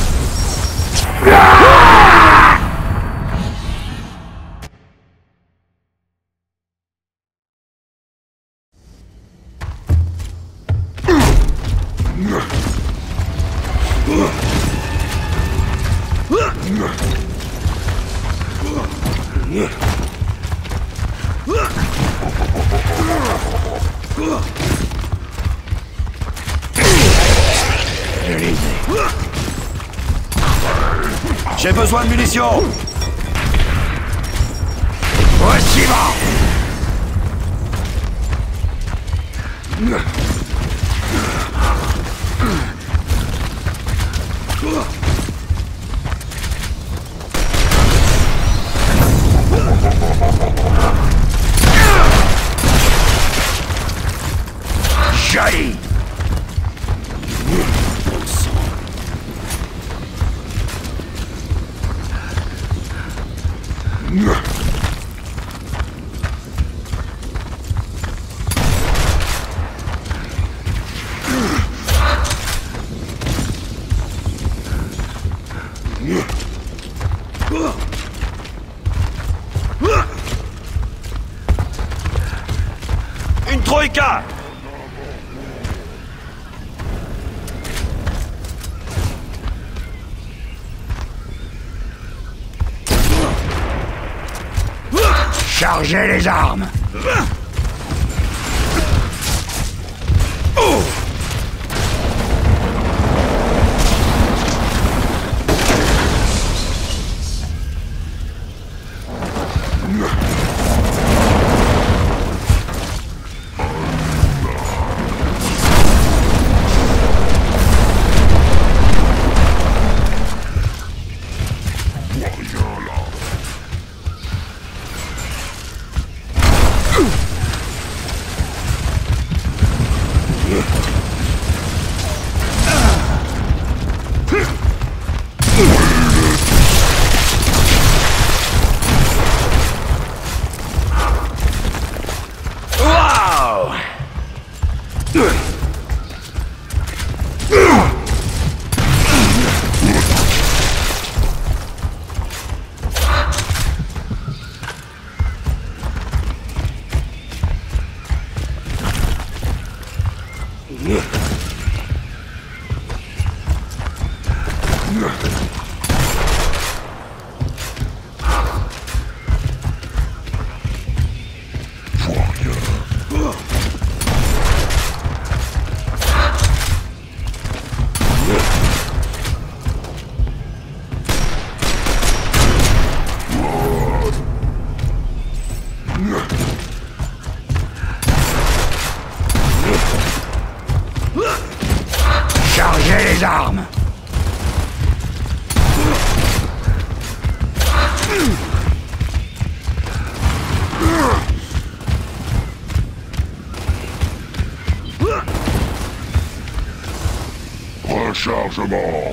Je les ai. J'ai besoin de munitions. Voici va. Joli. Une troïka. Chargez les armes. Chargez les armes. Rechargement.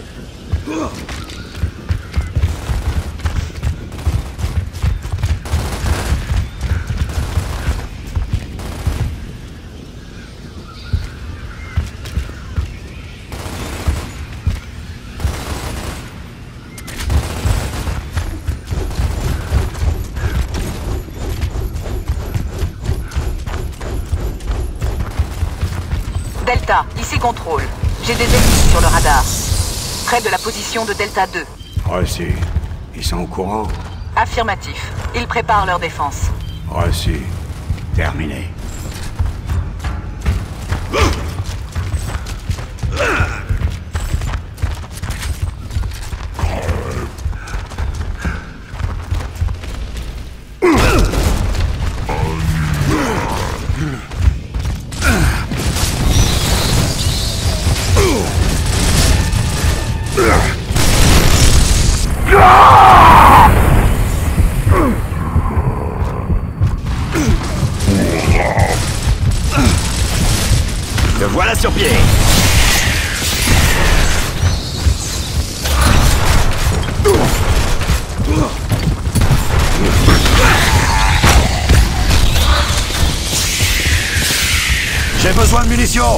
Delta, ici contrôle. J'ai des ennemis sur le radar. Près de la position de Delta 2. Reçu. Ils sont au courant? Affirmatif. Ils préparent leur défense. Reçu. Terminé. sur pied. J'ai besoin de munitions.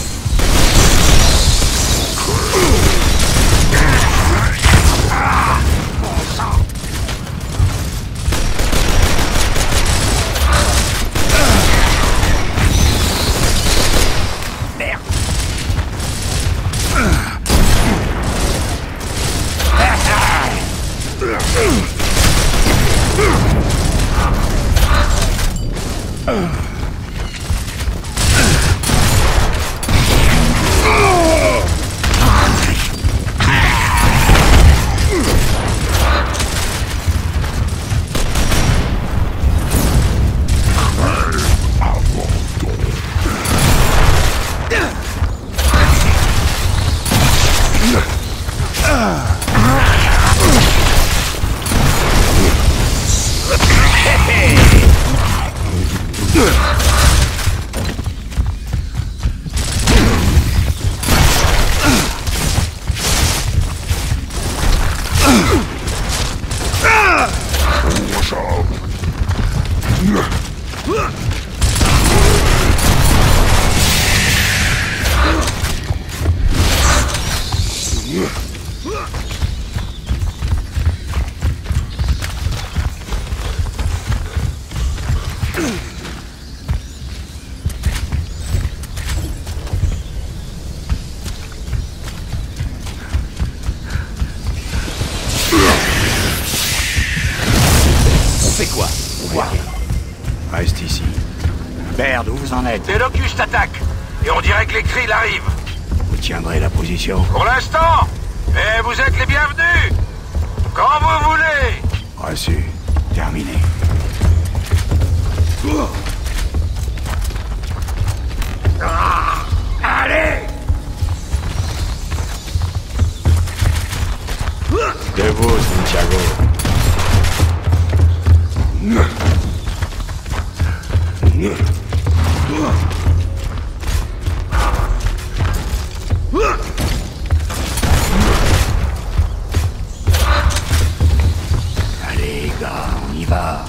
Reste ici. Baird, où vous en êtes? Les Locust attaquent. Et on dirait que les Krill arrivent. Vous tiendrez la position? Pour l'instant. Mais vous êtes les bienvenus. Quand vous voulez. Reçu. Terminé. Allez. Debout, Santiago. Allez, gars, on y va.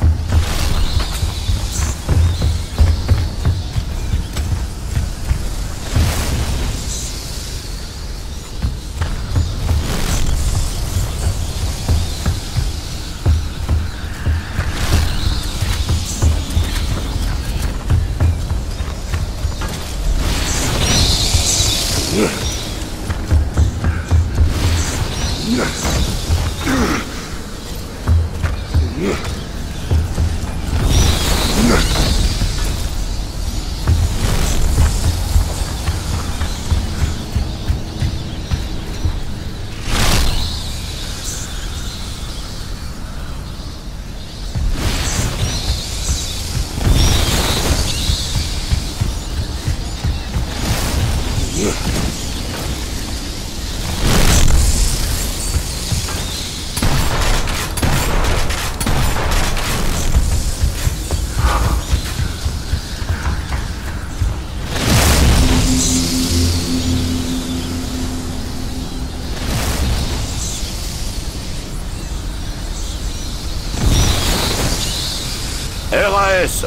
RAS.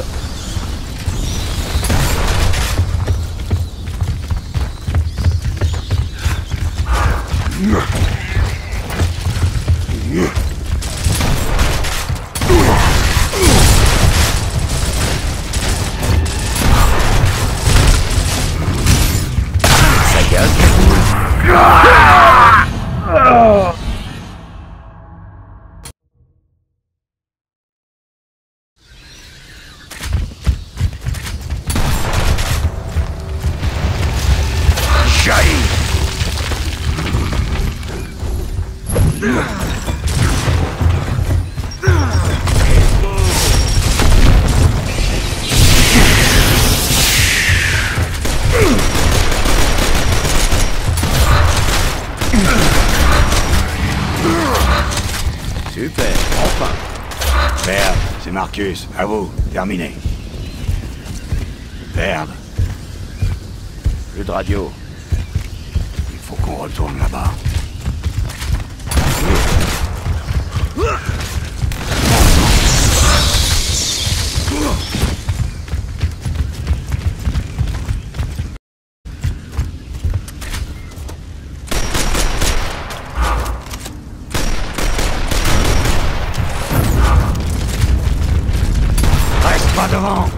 Ça gaz. Super, enfin. Baird, c'est Marcus. À vous, terminé. Baird. Plus de radio. Il faut qu'on retourne là-bas. Reste pas devant.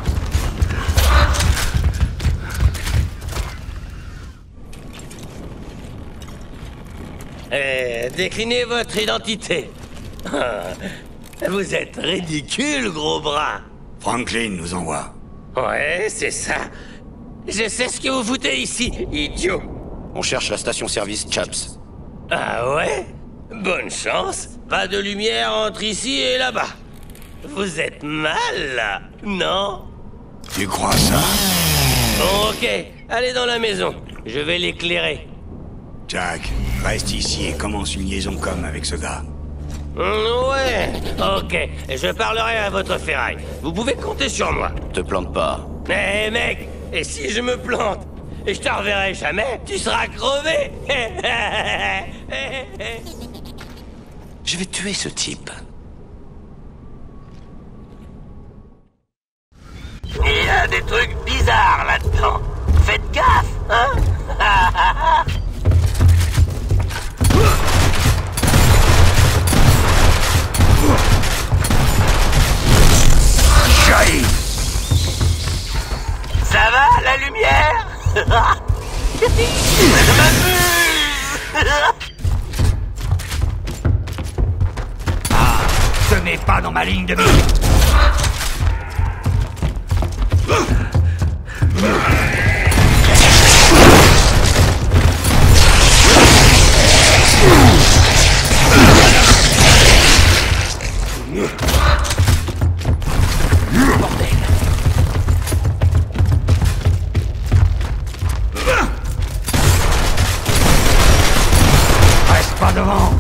Déclinez votre identité. Vous êtes ridicule, gros bras. Franklin nous envoie. Ouais, c'est ça. Je sais ce que vous foutez ici, idiot. On cherche la station-service Chaps. Ah ouais? Bonne chance. Pas de lumière entre ici et là-bas. Vous êtes mal, là, non? Tu crois ça? Bon, ok. Allez dans la maison. Je vais l'éclairer. Jack, reste ici et commence une liaison com avec ce gars. Ouais, ok. Je parlerai à votre ferraille. Vous pouvez compter sur moi. Te plante pas. Eh mec, et si je me plante et je te reverrai jamais, tu seras crevé. Je vais tuer ce type. Il y a des trucs bizarres là-dedans. Faites gaffe, hein? Ça va, la lumière? Je m'amuse. Ah, ce n'est pas dans ma ligne de mire. Reste pas devant.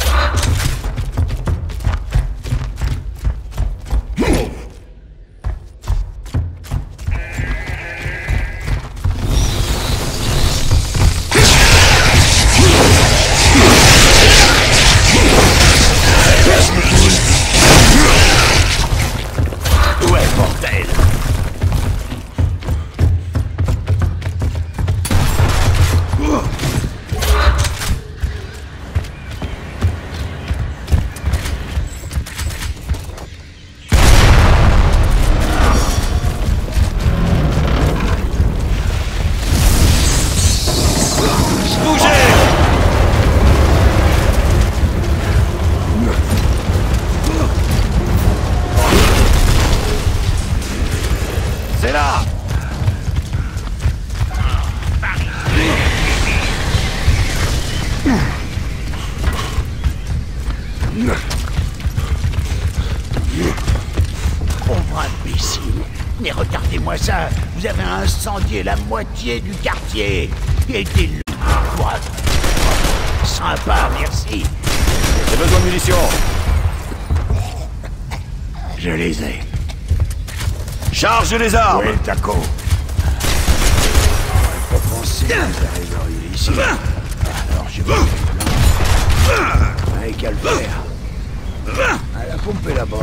Ouais, bordel. C'est là. Pauvre imbécile. Mais regardez-moi ça. Vous avez incendié la moitié du quartier. Et des quoi? Sympa, merci. J'ai besoin de munitions. Je les ai. Charge les armes. Où est le taco? J'aurais pas pensé que vous arriveriez ici. Alors j'ai pas fait plein. Allez, qu'à le faire. À la pompe est là-bas.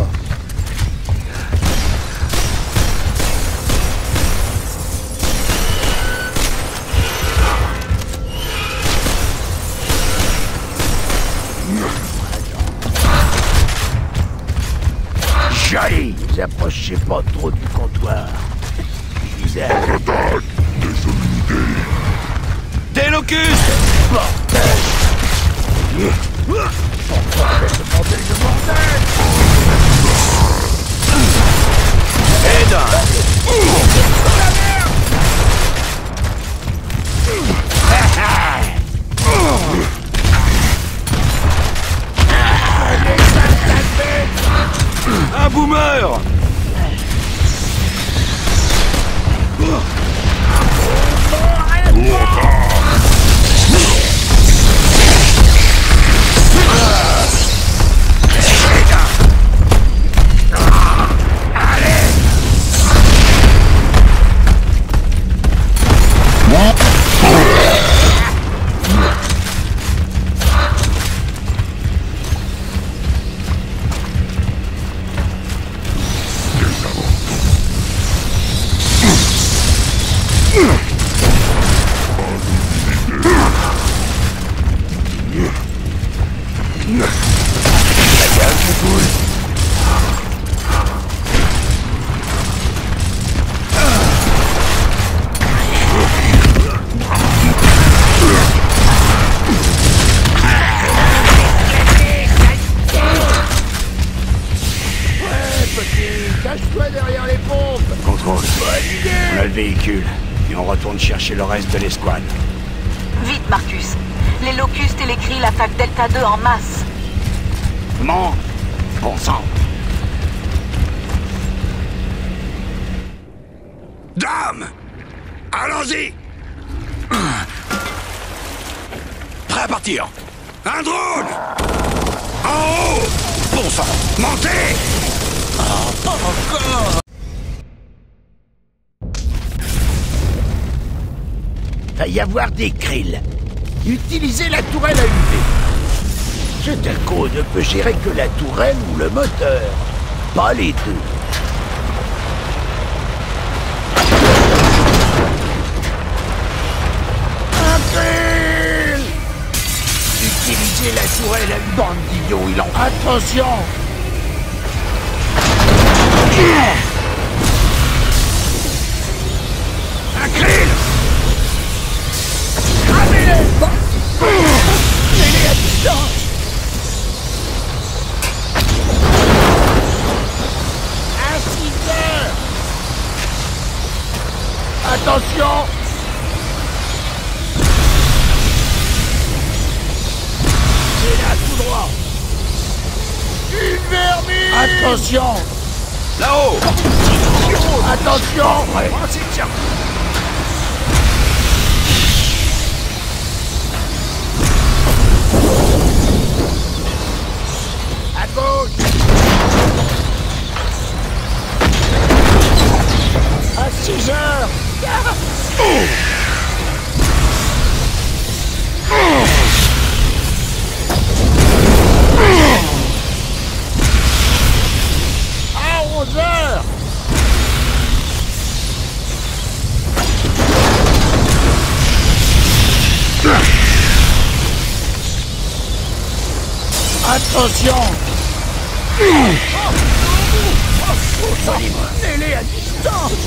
Jaillit, vous approchez pas trop du comptoir. Je vous ai attaque des unités. Des locustes. Bordel. Bordel de bordel. Aide. Un boomer. Allez. Cache-toi derrière les pompes! Contrôle. On a le véhicule, et on retourne chercher le reste de l'escouade. Vite, Marcus. Les locustes et les Krill attaquent Delta 2 en masse. Comment? Bon sang! Dame! Allons-y! Prêt à partir! Un drone! En haut! Bon sang! Montez! Oh, pas encore! Va y avoir des Krill. Utilisez la tourelle à UV. Ce Telco ne peut gérer que la tourelle ou le moteur, pas les deux. Un Krill! Utilisez la tourelle à UV. Bande d'idiots, il en... Attention! Un Krill! Ramez-les! Mets-les à distance! Un Caesar! Attention! C'est là, tout droit! Une vermine! Attention! Là-haut! Attention! À gauche! À 6 heures! À 11 heures! Attention! Tenez-les à distance!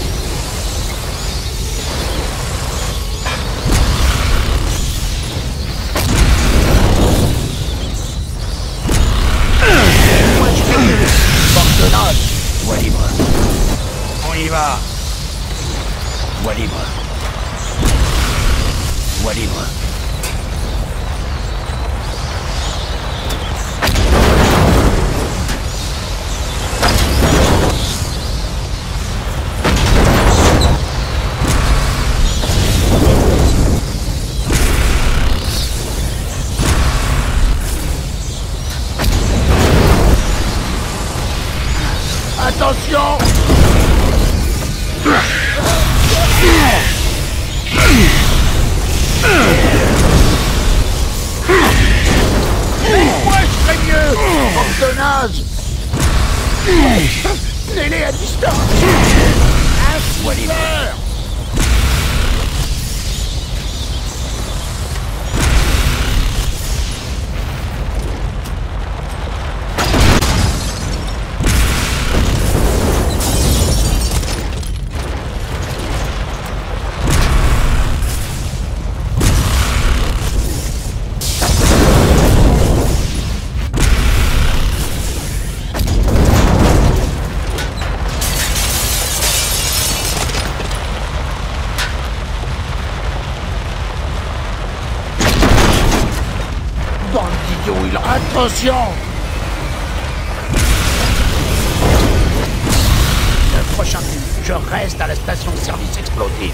Moi je fais mieux! Fortenage! Voie libre! On y va! Voie libre! Voie libre! Attention! Moi je ferais mieux! Ordonnage! Tenez-les à distance! Un sniper! Attention! Le prochain coup, je reste à la station de service explosive.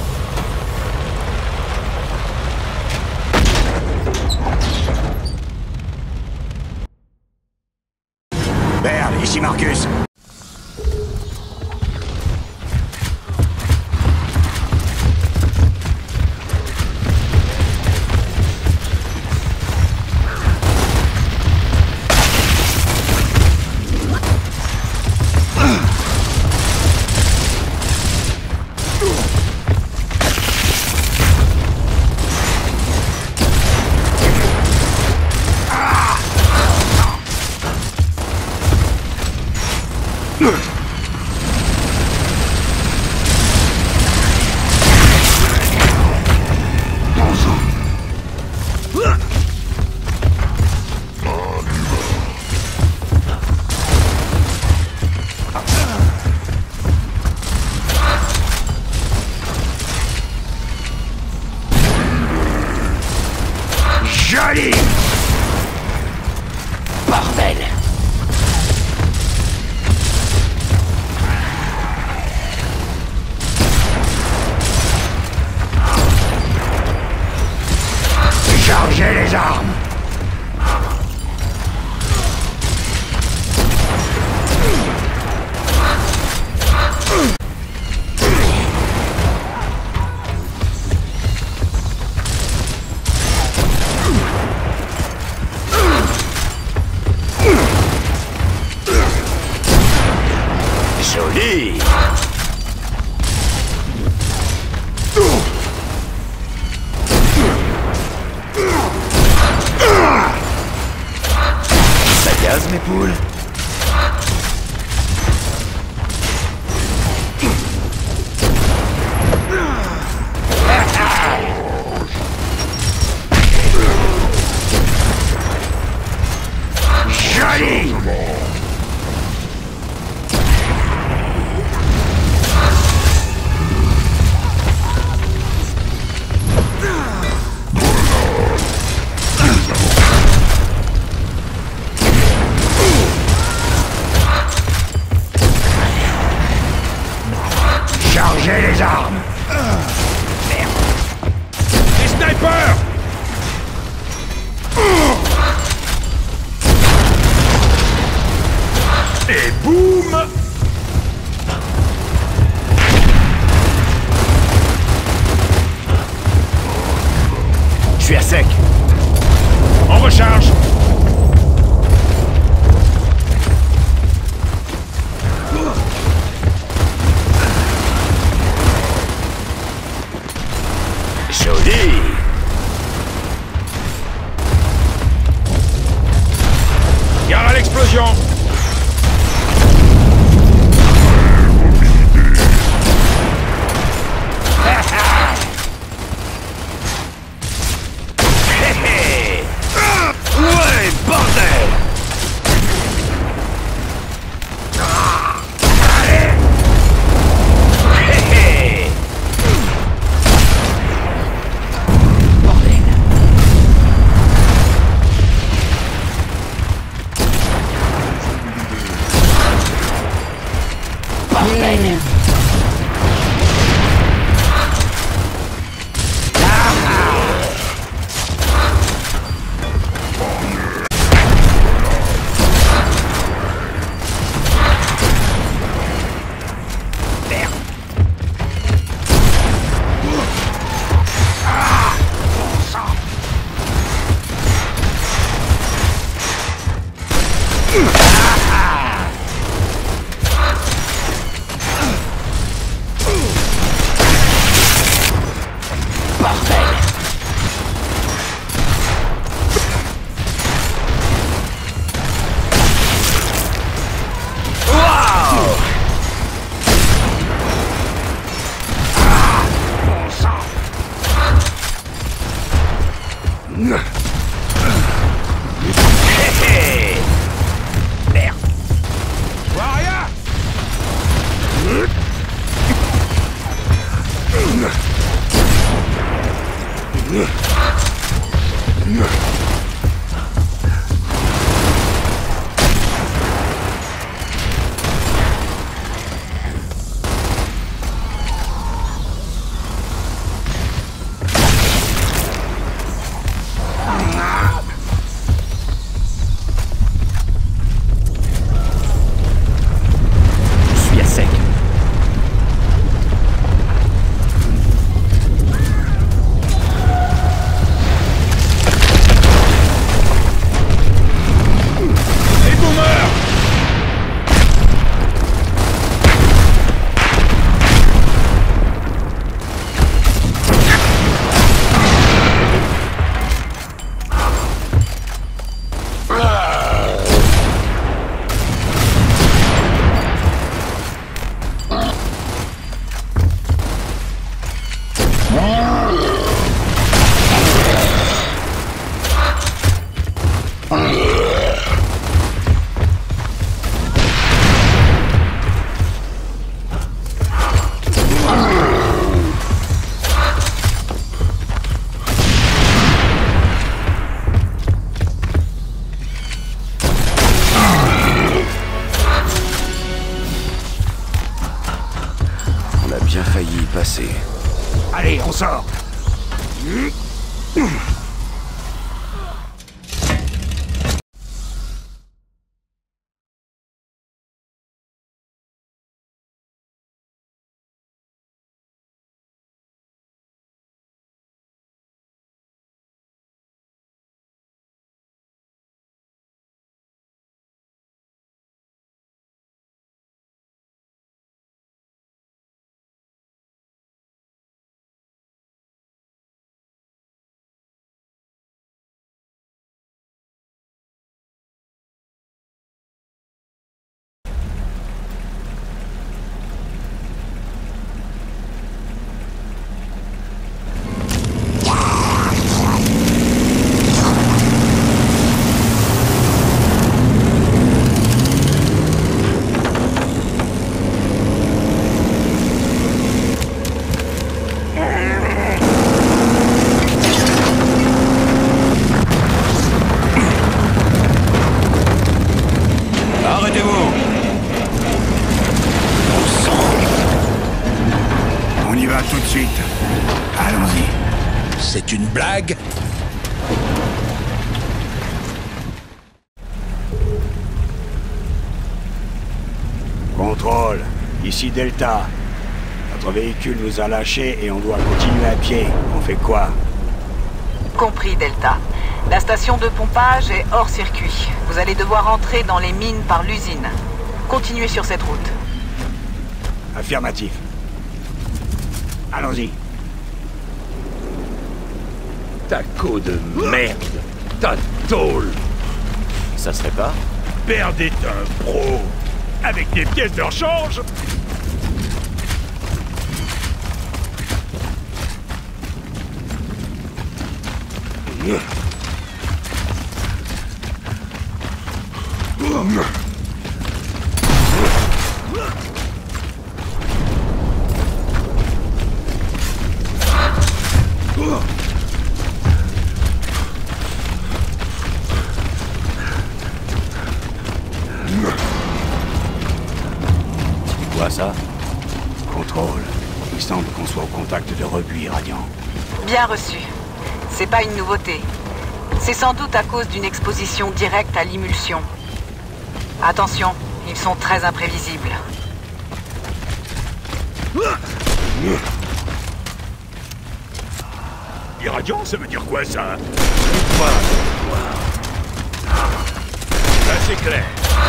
Merde, ici Marcus. Joli. Ça gaz, mes poules. Joli. Chargez les armes. Merde. Les snipers. Et boum. Je suis à sec. On recharge. Joli. Gare à l'explosion. Ouais, bordel. Allez. Bordel. Bordel. Merde. Je vois rien. Je suis à sec. Les boomers. On a bien failli y passer. Allez, on sort. tout de suite. Allons-y. C'est une blague? Contrôle, ici Delta. Notre véhicule nous a lâchés et on doit continuer à pied. On fait quoi? Compris, Delta. La station de pompage est hors circuit. Vous allez devoir entrer dans les mines par l'usine. Continuez sur cette route. Affirmatif. Allons-y. Taco de merde. Ta tôle. Ça serait pas? Baird est un pro. Avec des pièces de rechange. C'est quoi ça? Contrôle. Il semble qu'on soit au contact de rebuts irradiants. Bien reçu. C'est pas une nouveauté. C'est sans doute à cause d'une exposition directe à l'émulsion. Attention, ils sont très imprévisibles. Irradiant, ça veut dire quoi, ça? Là, c'est clair.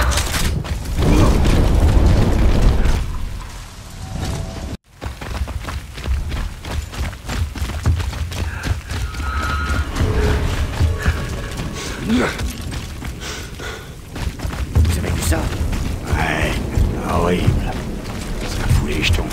Vous avez vu ça? Ouais, horrible. Ça fout les jetons.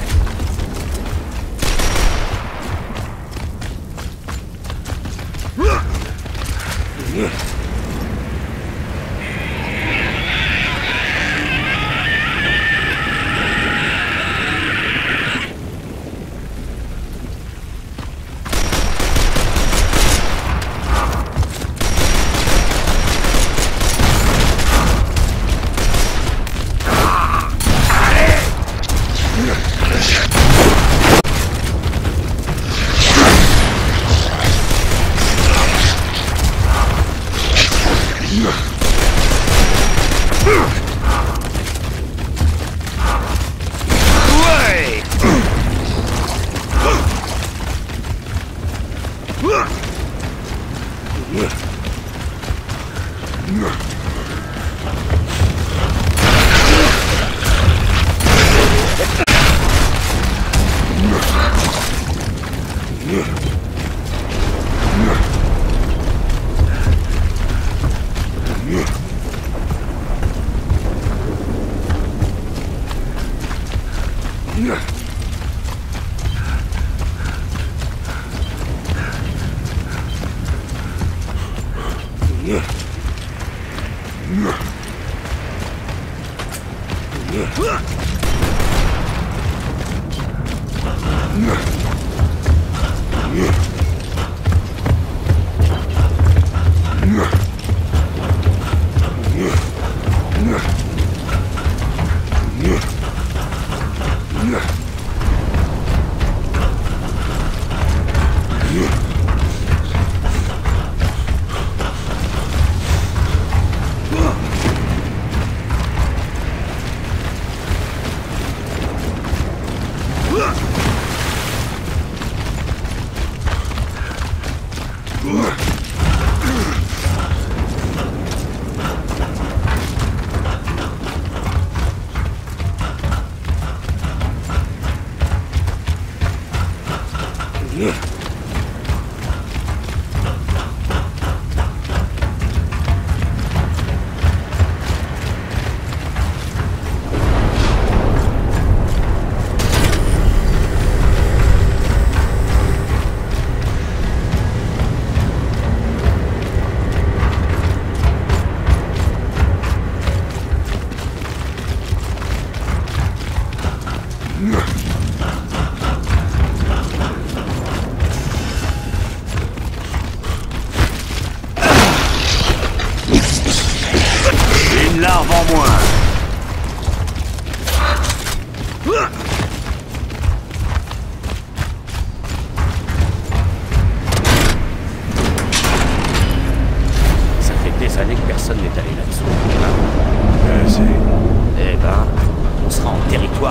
Une larve en moins.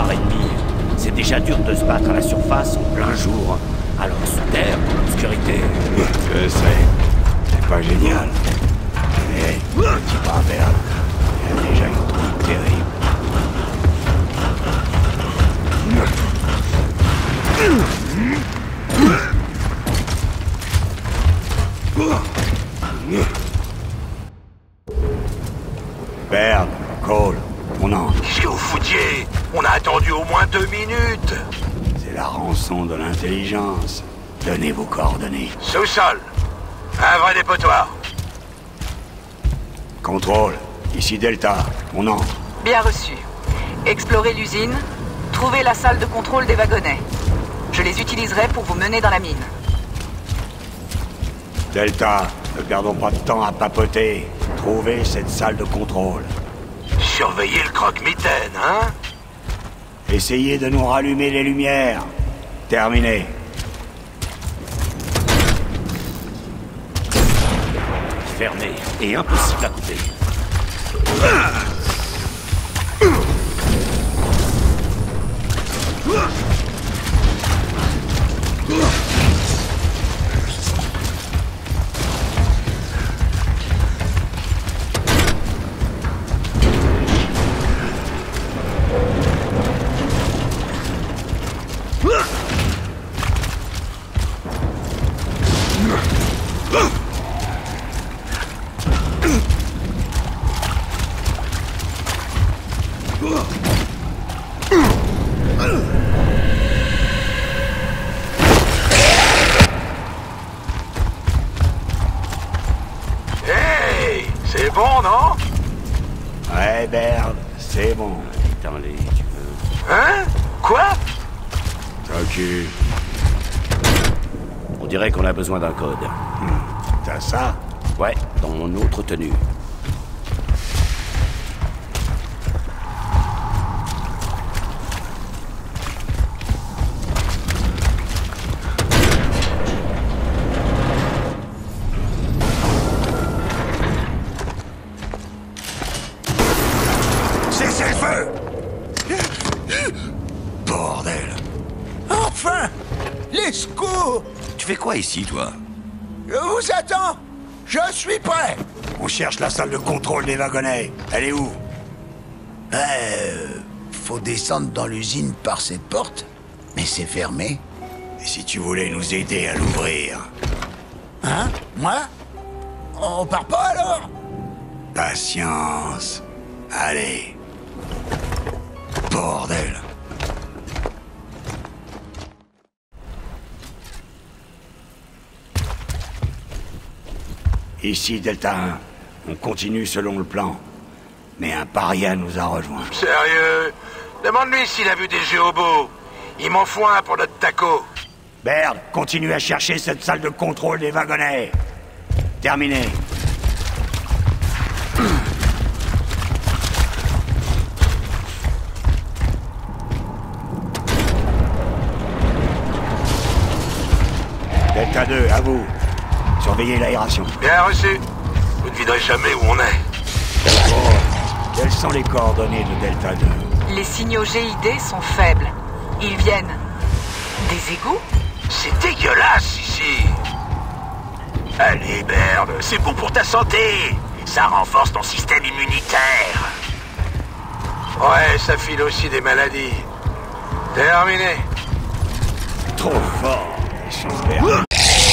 couloirs ennemis. C'est déjà dur de se battre à la surface en plein jour. Alors sous terre, dans l'obscurité... Je sais. C'est pas génial. Mais, petit barbert, il y a déjà une trouille terrible. Baird, Cole, on entre. Qu'est-ce que vous foutiez? On a attendu au moins 2 minutes. C'est la rançon de l'intelligence. Donnez vos coordonnées. Sous-sol. Un vrai dépotoir. Contrôle. Ici Delta. On entre. Bien reçu. Explorez l'usine. Trouvez la salle de contrôle des wagonnets. Je les utiliserai pour vous mener dans la mine. Delta, ne perdons pas de temps à papoter. Trouvez cette salle de contrôle. Surveillez le croque-mitaine, hein? Essayez de nous rallumer les lumières. Terminé. Fermé et impossible à couper. Hey, c'est bon, non? Ouais, Baird, c'est bon. Éteins-les, tu veux. Hein? Quoi? T'occupe. On dirait qu'on a besoin d'un code. T'as ça? Ouais, dans mon autre tenue. Cessez le feu! Bordel. Enfin! Les secours! Tu fais quoi ici, toi? Je vous attends! Je suis prêt! On cherche la salle de contrôle des wagonnets. Elle est où? Faut descendre dans l'usine par cette porte, mais c'est fermé. Et si tu voulais nous aider à l'ouvrir? Hein? Moi? On part pas alors? Patience. Allez. Bordel. Ici, Delta 1. On continue selon le plan. Mais un paria nous a rejoints. Sérieux? Demande-lui s'il a vu des géobos. Il m'en faut un pour notre taco. Baird, continue à chercher cette salle de contrôle des wagonnets. Terminé. Delta 2, à vous. Surveillez l'aération. Bien reçu. Vous ne devinerez jamais où on est. Oh, quelles sont les coordonnées de Delta 2? Les signaux GID sont faibles. Ils viennent des égouts? C'est dégueulasse ici. Allez, Baird, c'est bon pour ta santé. Ça renforce ton système immunitaire. Ouais, ça file aussi des maladies. Terminé. Trop fort, super.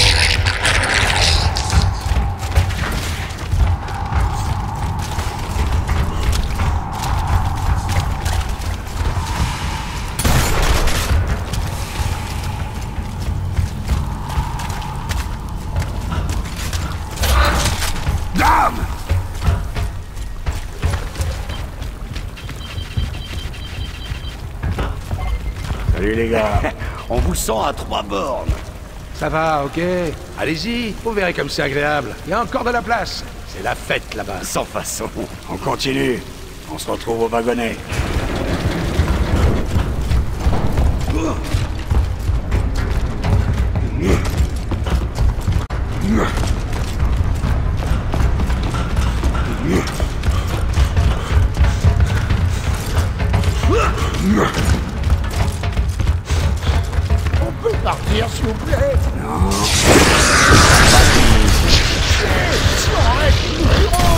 Salut les gars. On vous sent à 3 bornes. Ça va, ok. Allez-y, vous verrez comme c'est agréable. Il y a encore de la place. C'est la fête là-bas. Sans façon. On continue. On se retrouve au wagonnet. partir, s'il vous plaît? Non. Si on arrête, nous tuerons,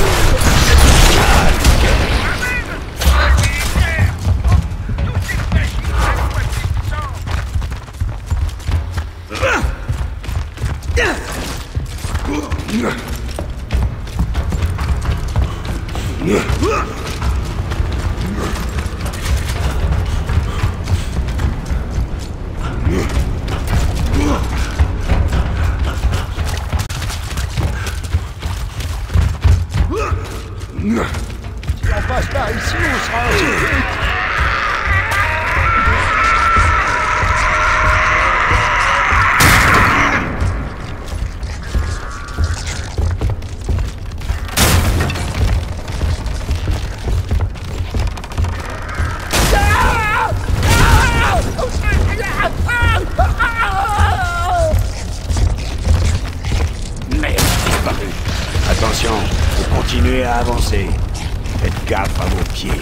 si on passe par ici, on sera en sécurité. Attention, vous continuez à avancer. Faites gaffe à vos pieds.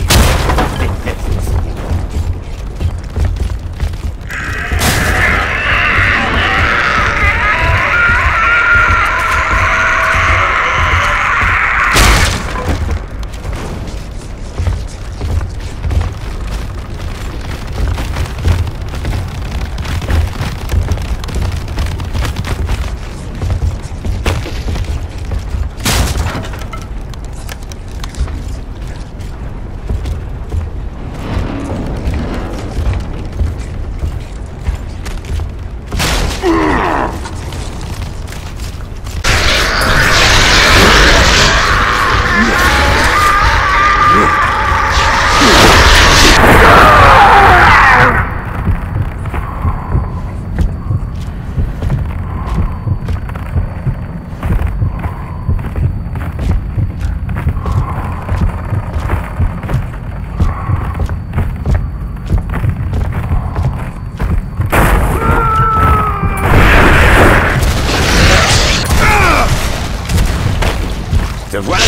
Te voilà.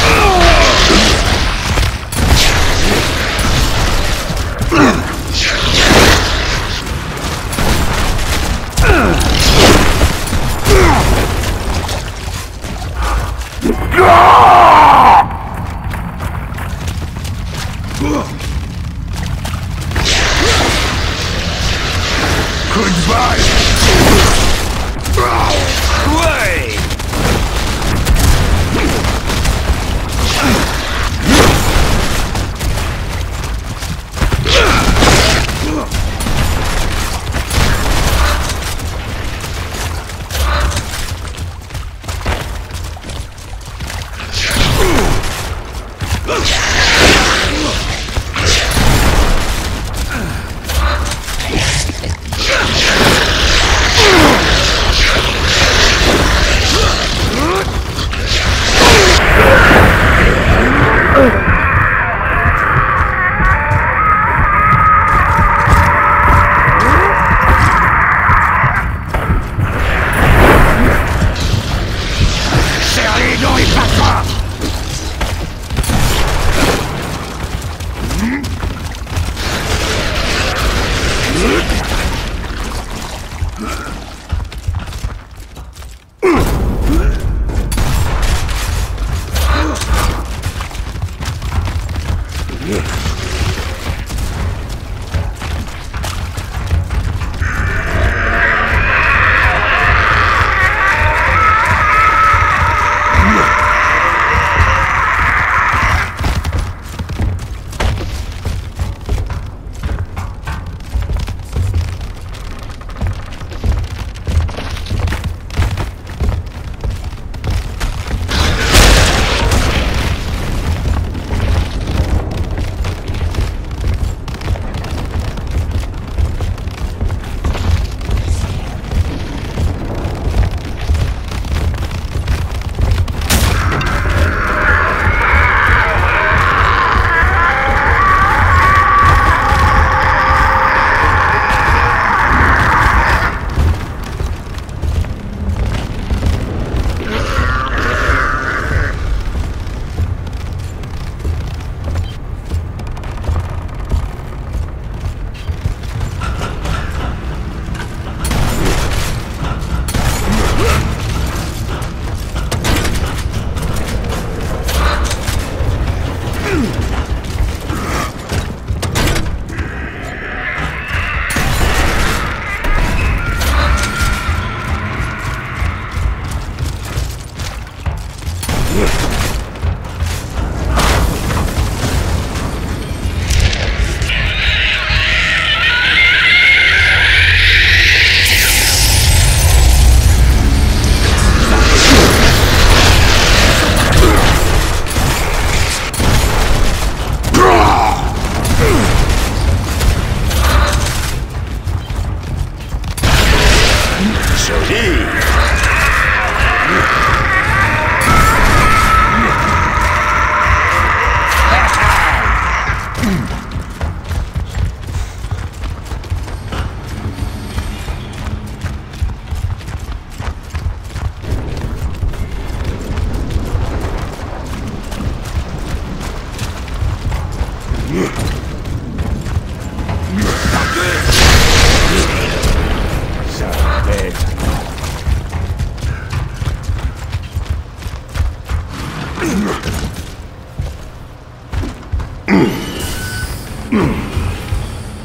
Goodbye. Ouais.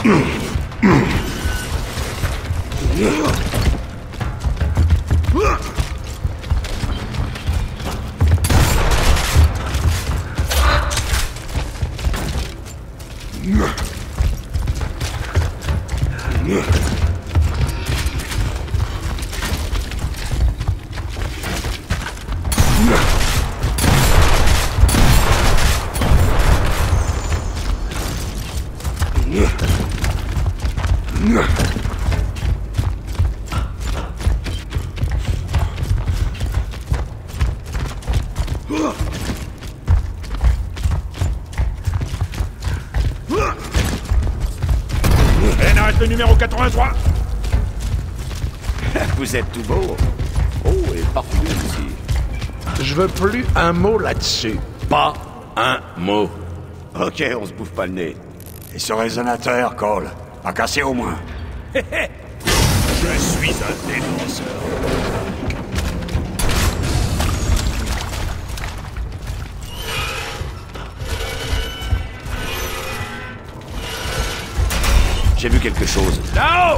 Le numéro 83. Vous êtes tout beau. Oh, et parfumé aussi. Je veux plus un mot là-dessus. Pas un mot. Ok, on se bouffe pas le nez. Et ce résonateur, Cole, pas cassé au moins. Je suis un défenseur. J'ai vu quelque chose. Là-haut!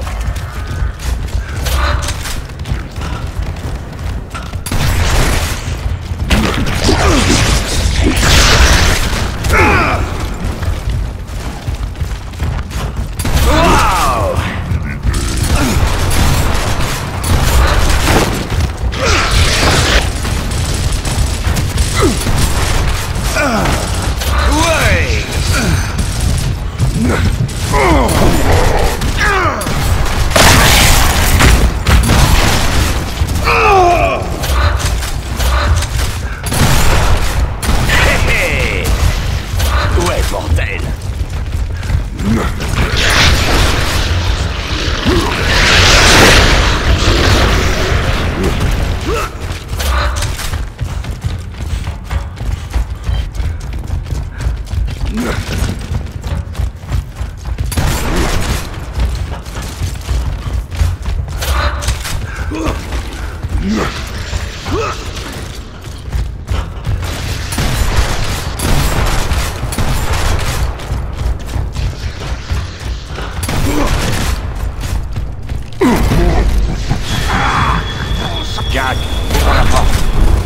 Jack, ouvre la porte.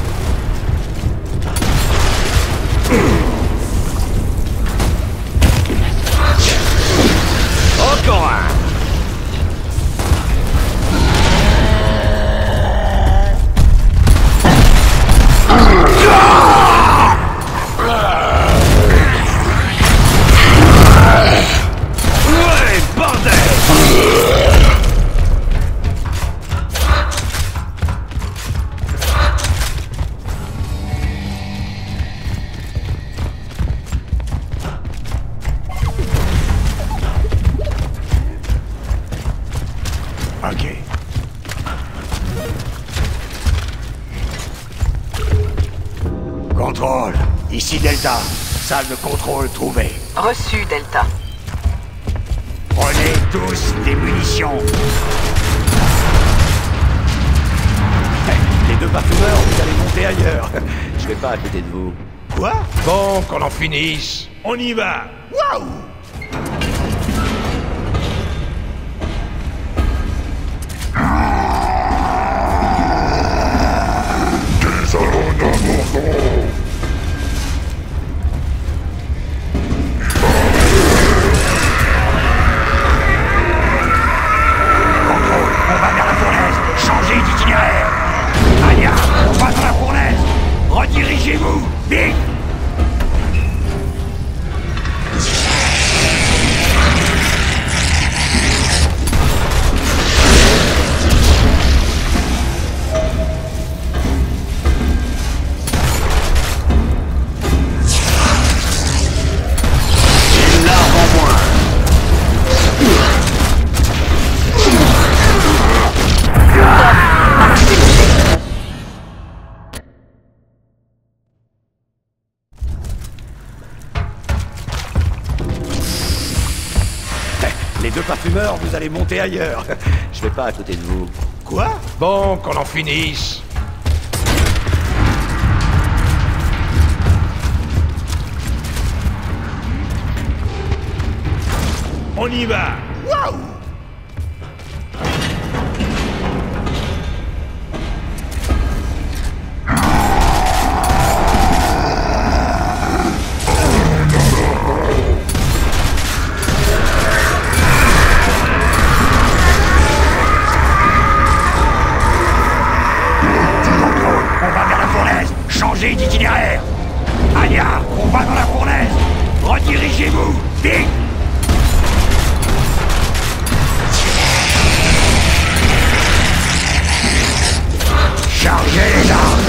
Encore un. Ouais, bordel! Ok. Contrôle. Ici Delta. Salle de contrôle trouvée. Reçu, Delta. Prenez tous des munitions. Les deux parfumeurs, vous allez monter ailleurs. Je vais pas à côté de vous. Quoi? Bon, qu'on en finisse. On y va. Waouh! Contrôle, on va vers la fournaise. Changez d'itinéraire. Anya, on va dans la fournaise. Redirigez-vous, vite. Les deux parfumeurs, vous allez monter ailleurs. Je vais pas à côté de vous. Quoi? Bon, qu'on en finisse. On y va. Waouh! On va vers la fournaise. Changez d'itinéraire. Anya, on va dans la fournaise. Redirigez-vous. Vite. Chargez les armes.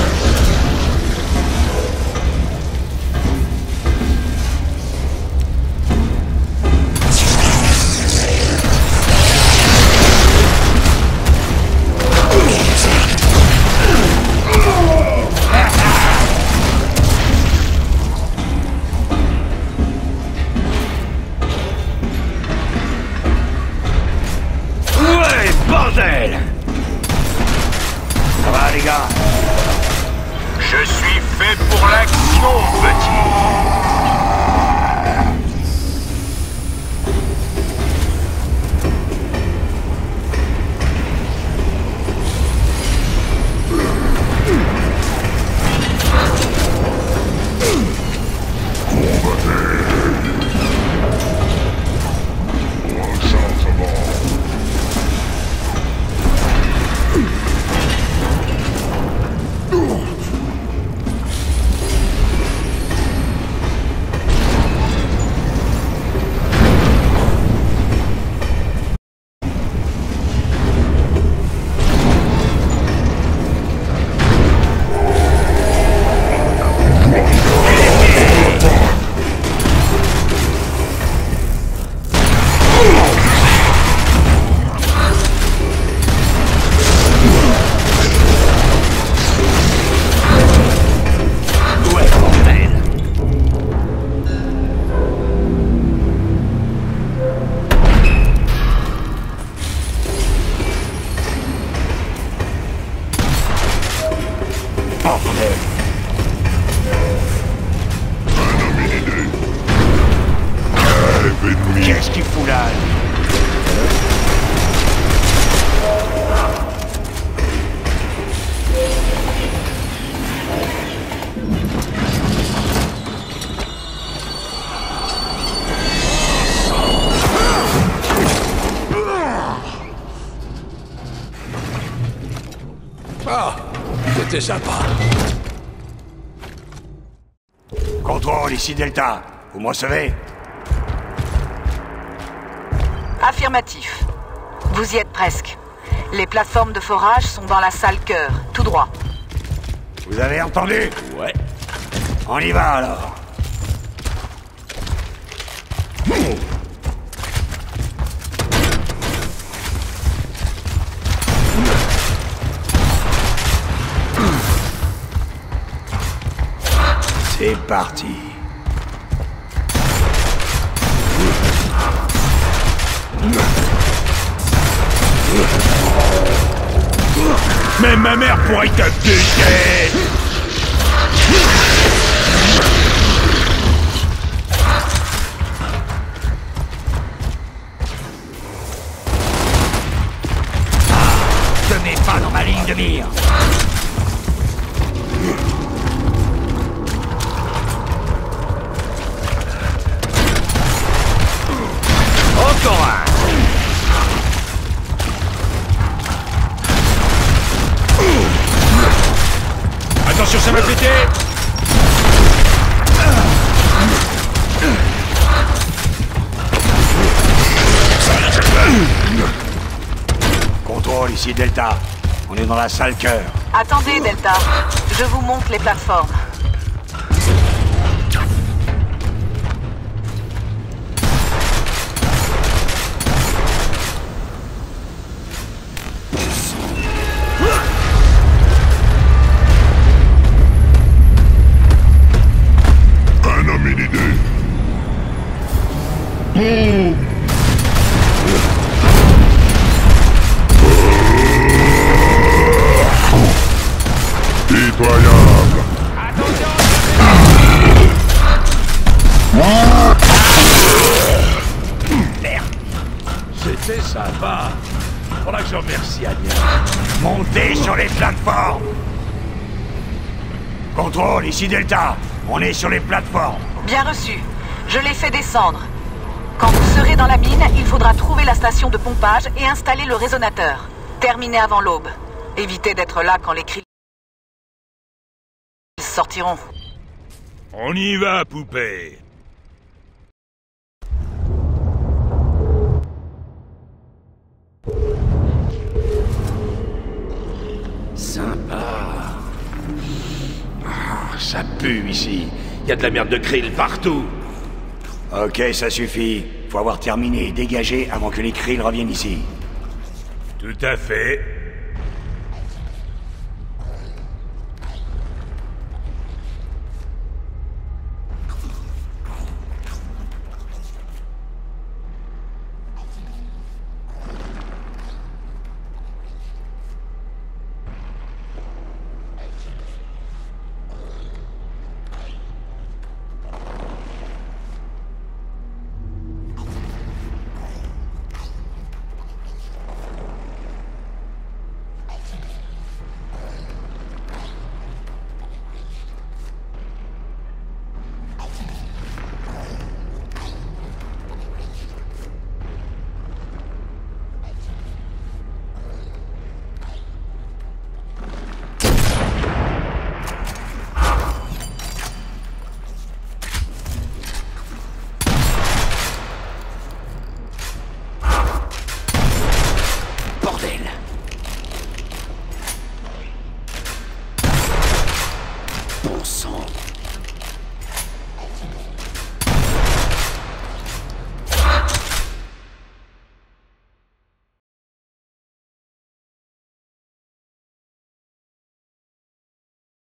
Ça va les gars? Je suis fait pour l'action, petit. Qu'est-ce qu'il fout là? Ah, c'était sympa. Contrôle, ici Delta. Vous me recevez? Affirmatif. Vous y êtes presque. Les plateformes de forage sont dans la salle cœur, tout droit. Vous avez entendu? Ouais. On y va alors. C'est parti. Même ma mère pourrait te buter. Ne mets pas dans ma ligne de mire. Encore un. Attention, ça va péter. Contrôle, ici Delta. On est dans la salle cœur. Attendez, Delta. Je vous montre les plateformes. Un homme, une idée. Pitoyable. C'était sympa. Faudra que je remercie Anya. Montez sur les plateformes! Contrôle, ici Delta. On est sur les plateformes. Bien reçu. Je les fais descendre. Quand vous serez dans la mine, il faudra trouver la station de pompage et installer le résonateur. Terminez avant l'aube. Évitez d'être là quand les cris sortiront. On y va, poupée. Sympa. Ah, ça pue ici. Y a de la merde de krill partout. Ok, ça suffit. Faut avoir terminé et dégagé avant que les Krill reviennent ici. Tout à fait.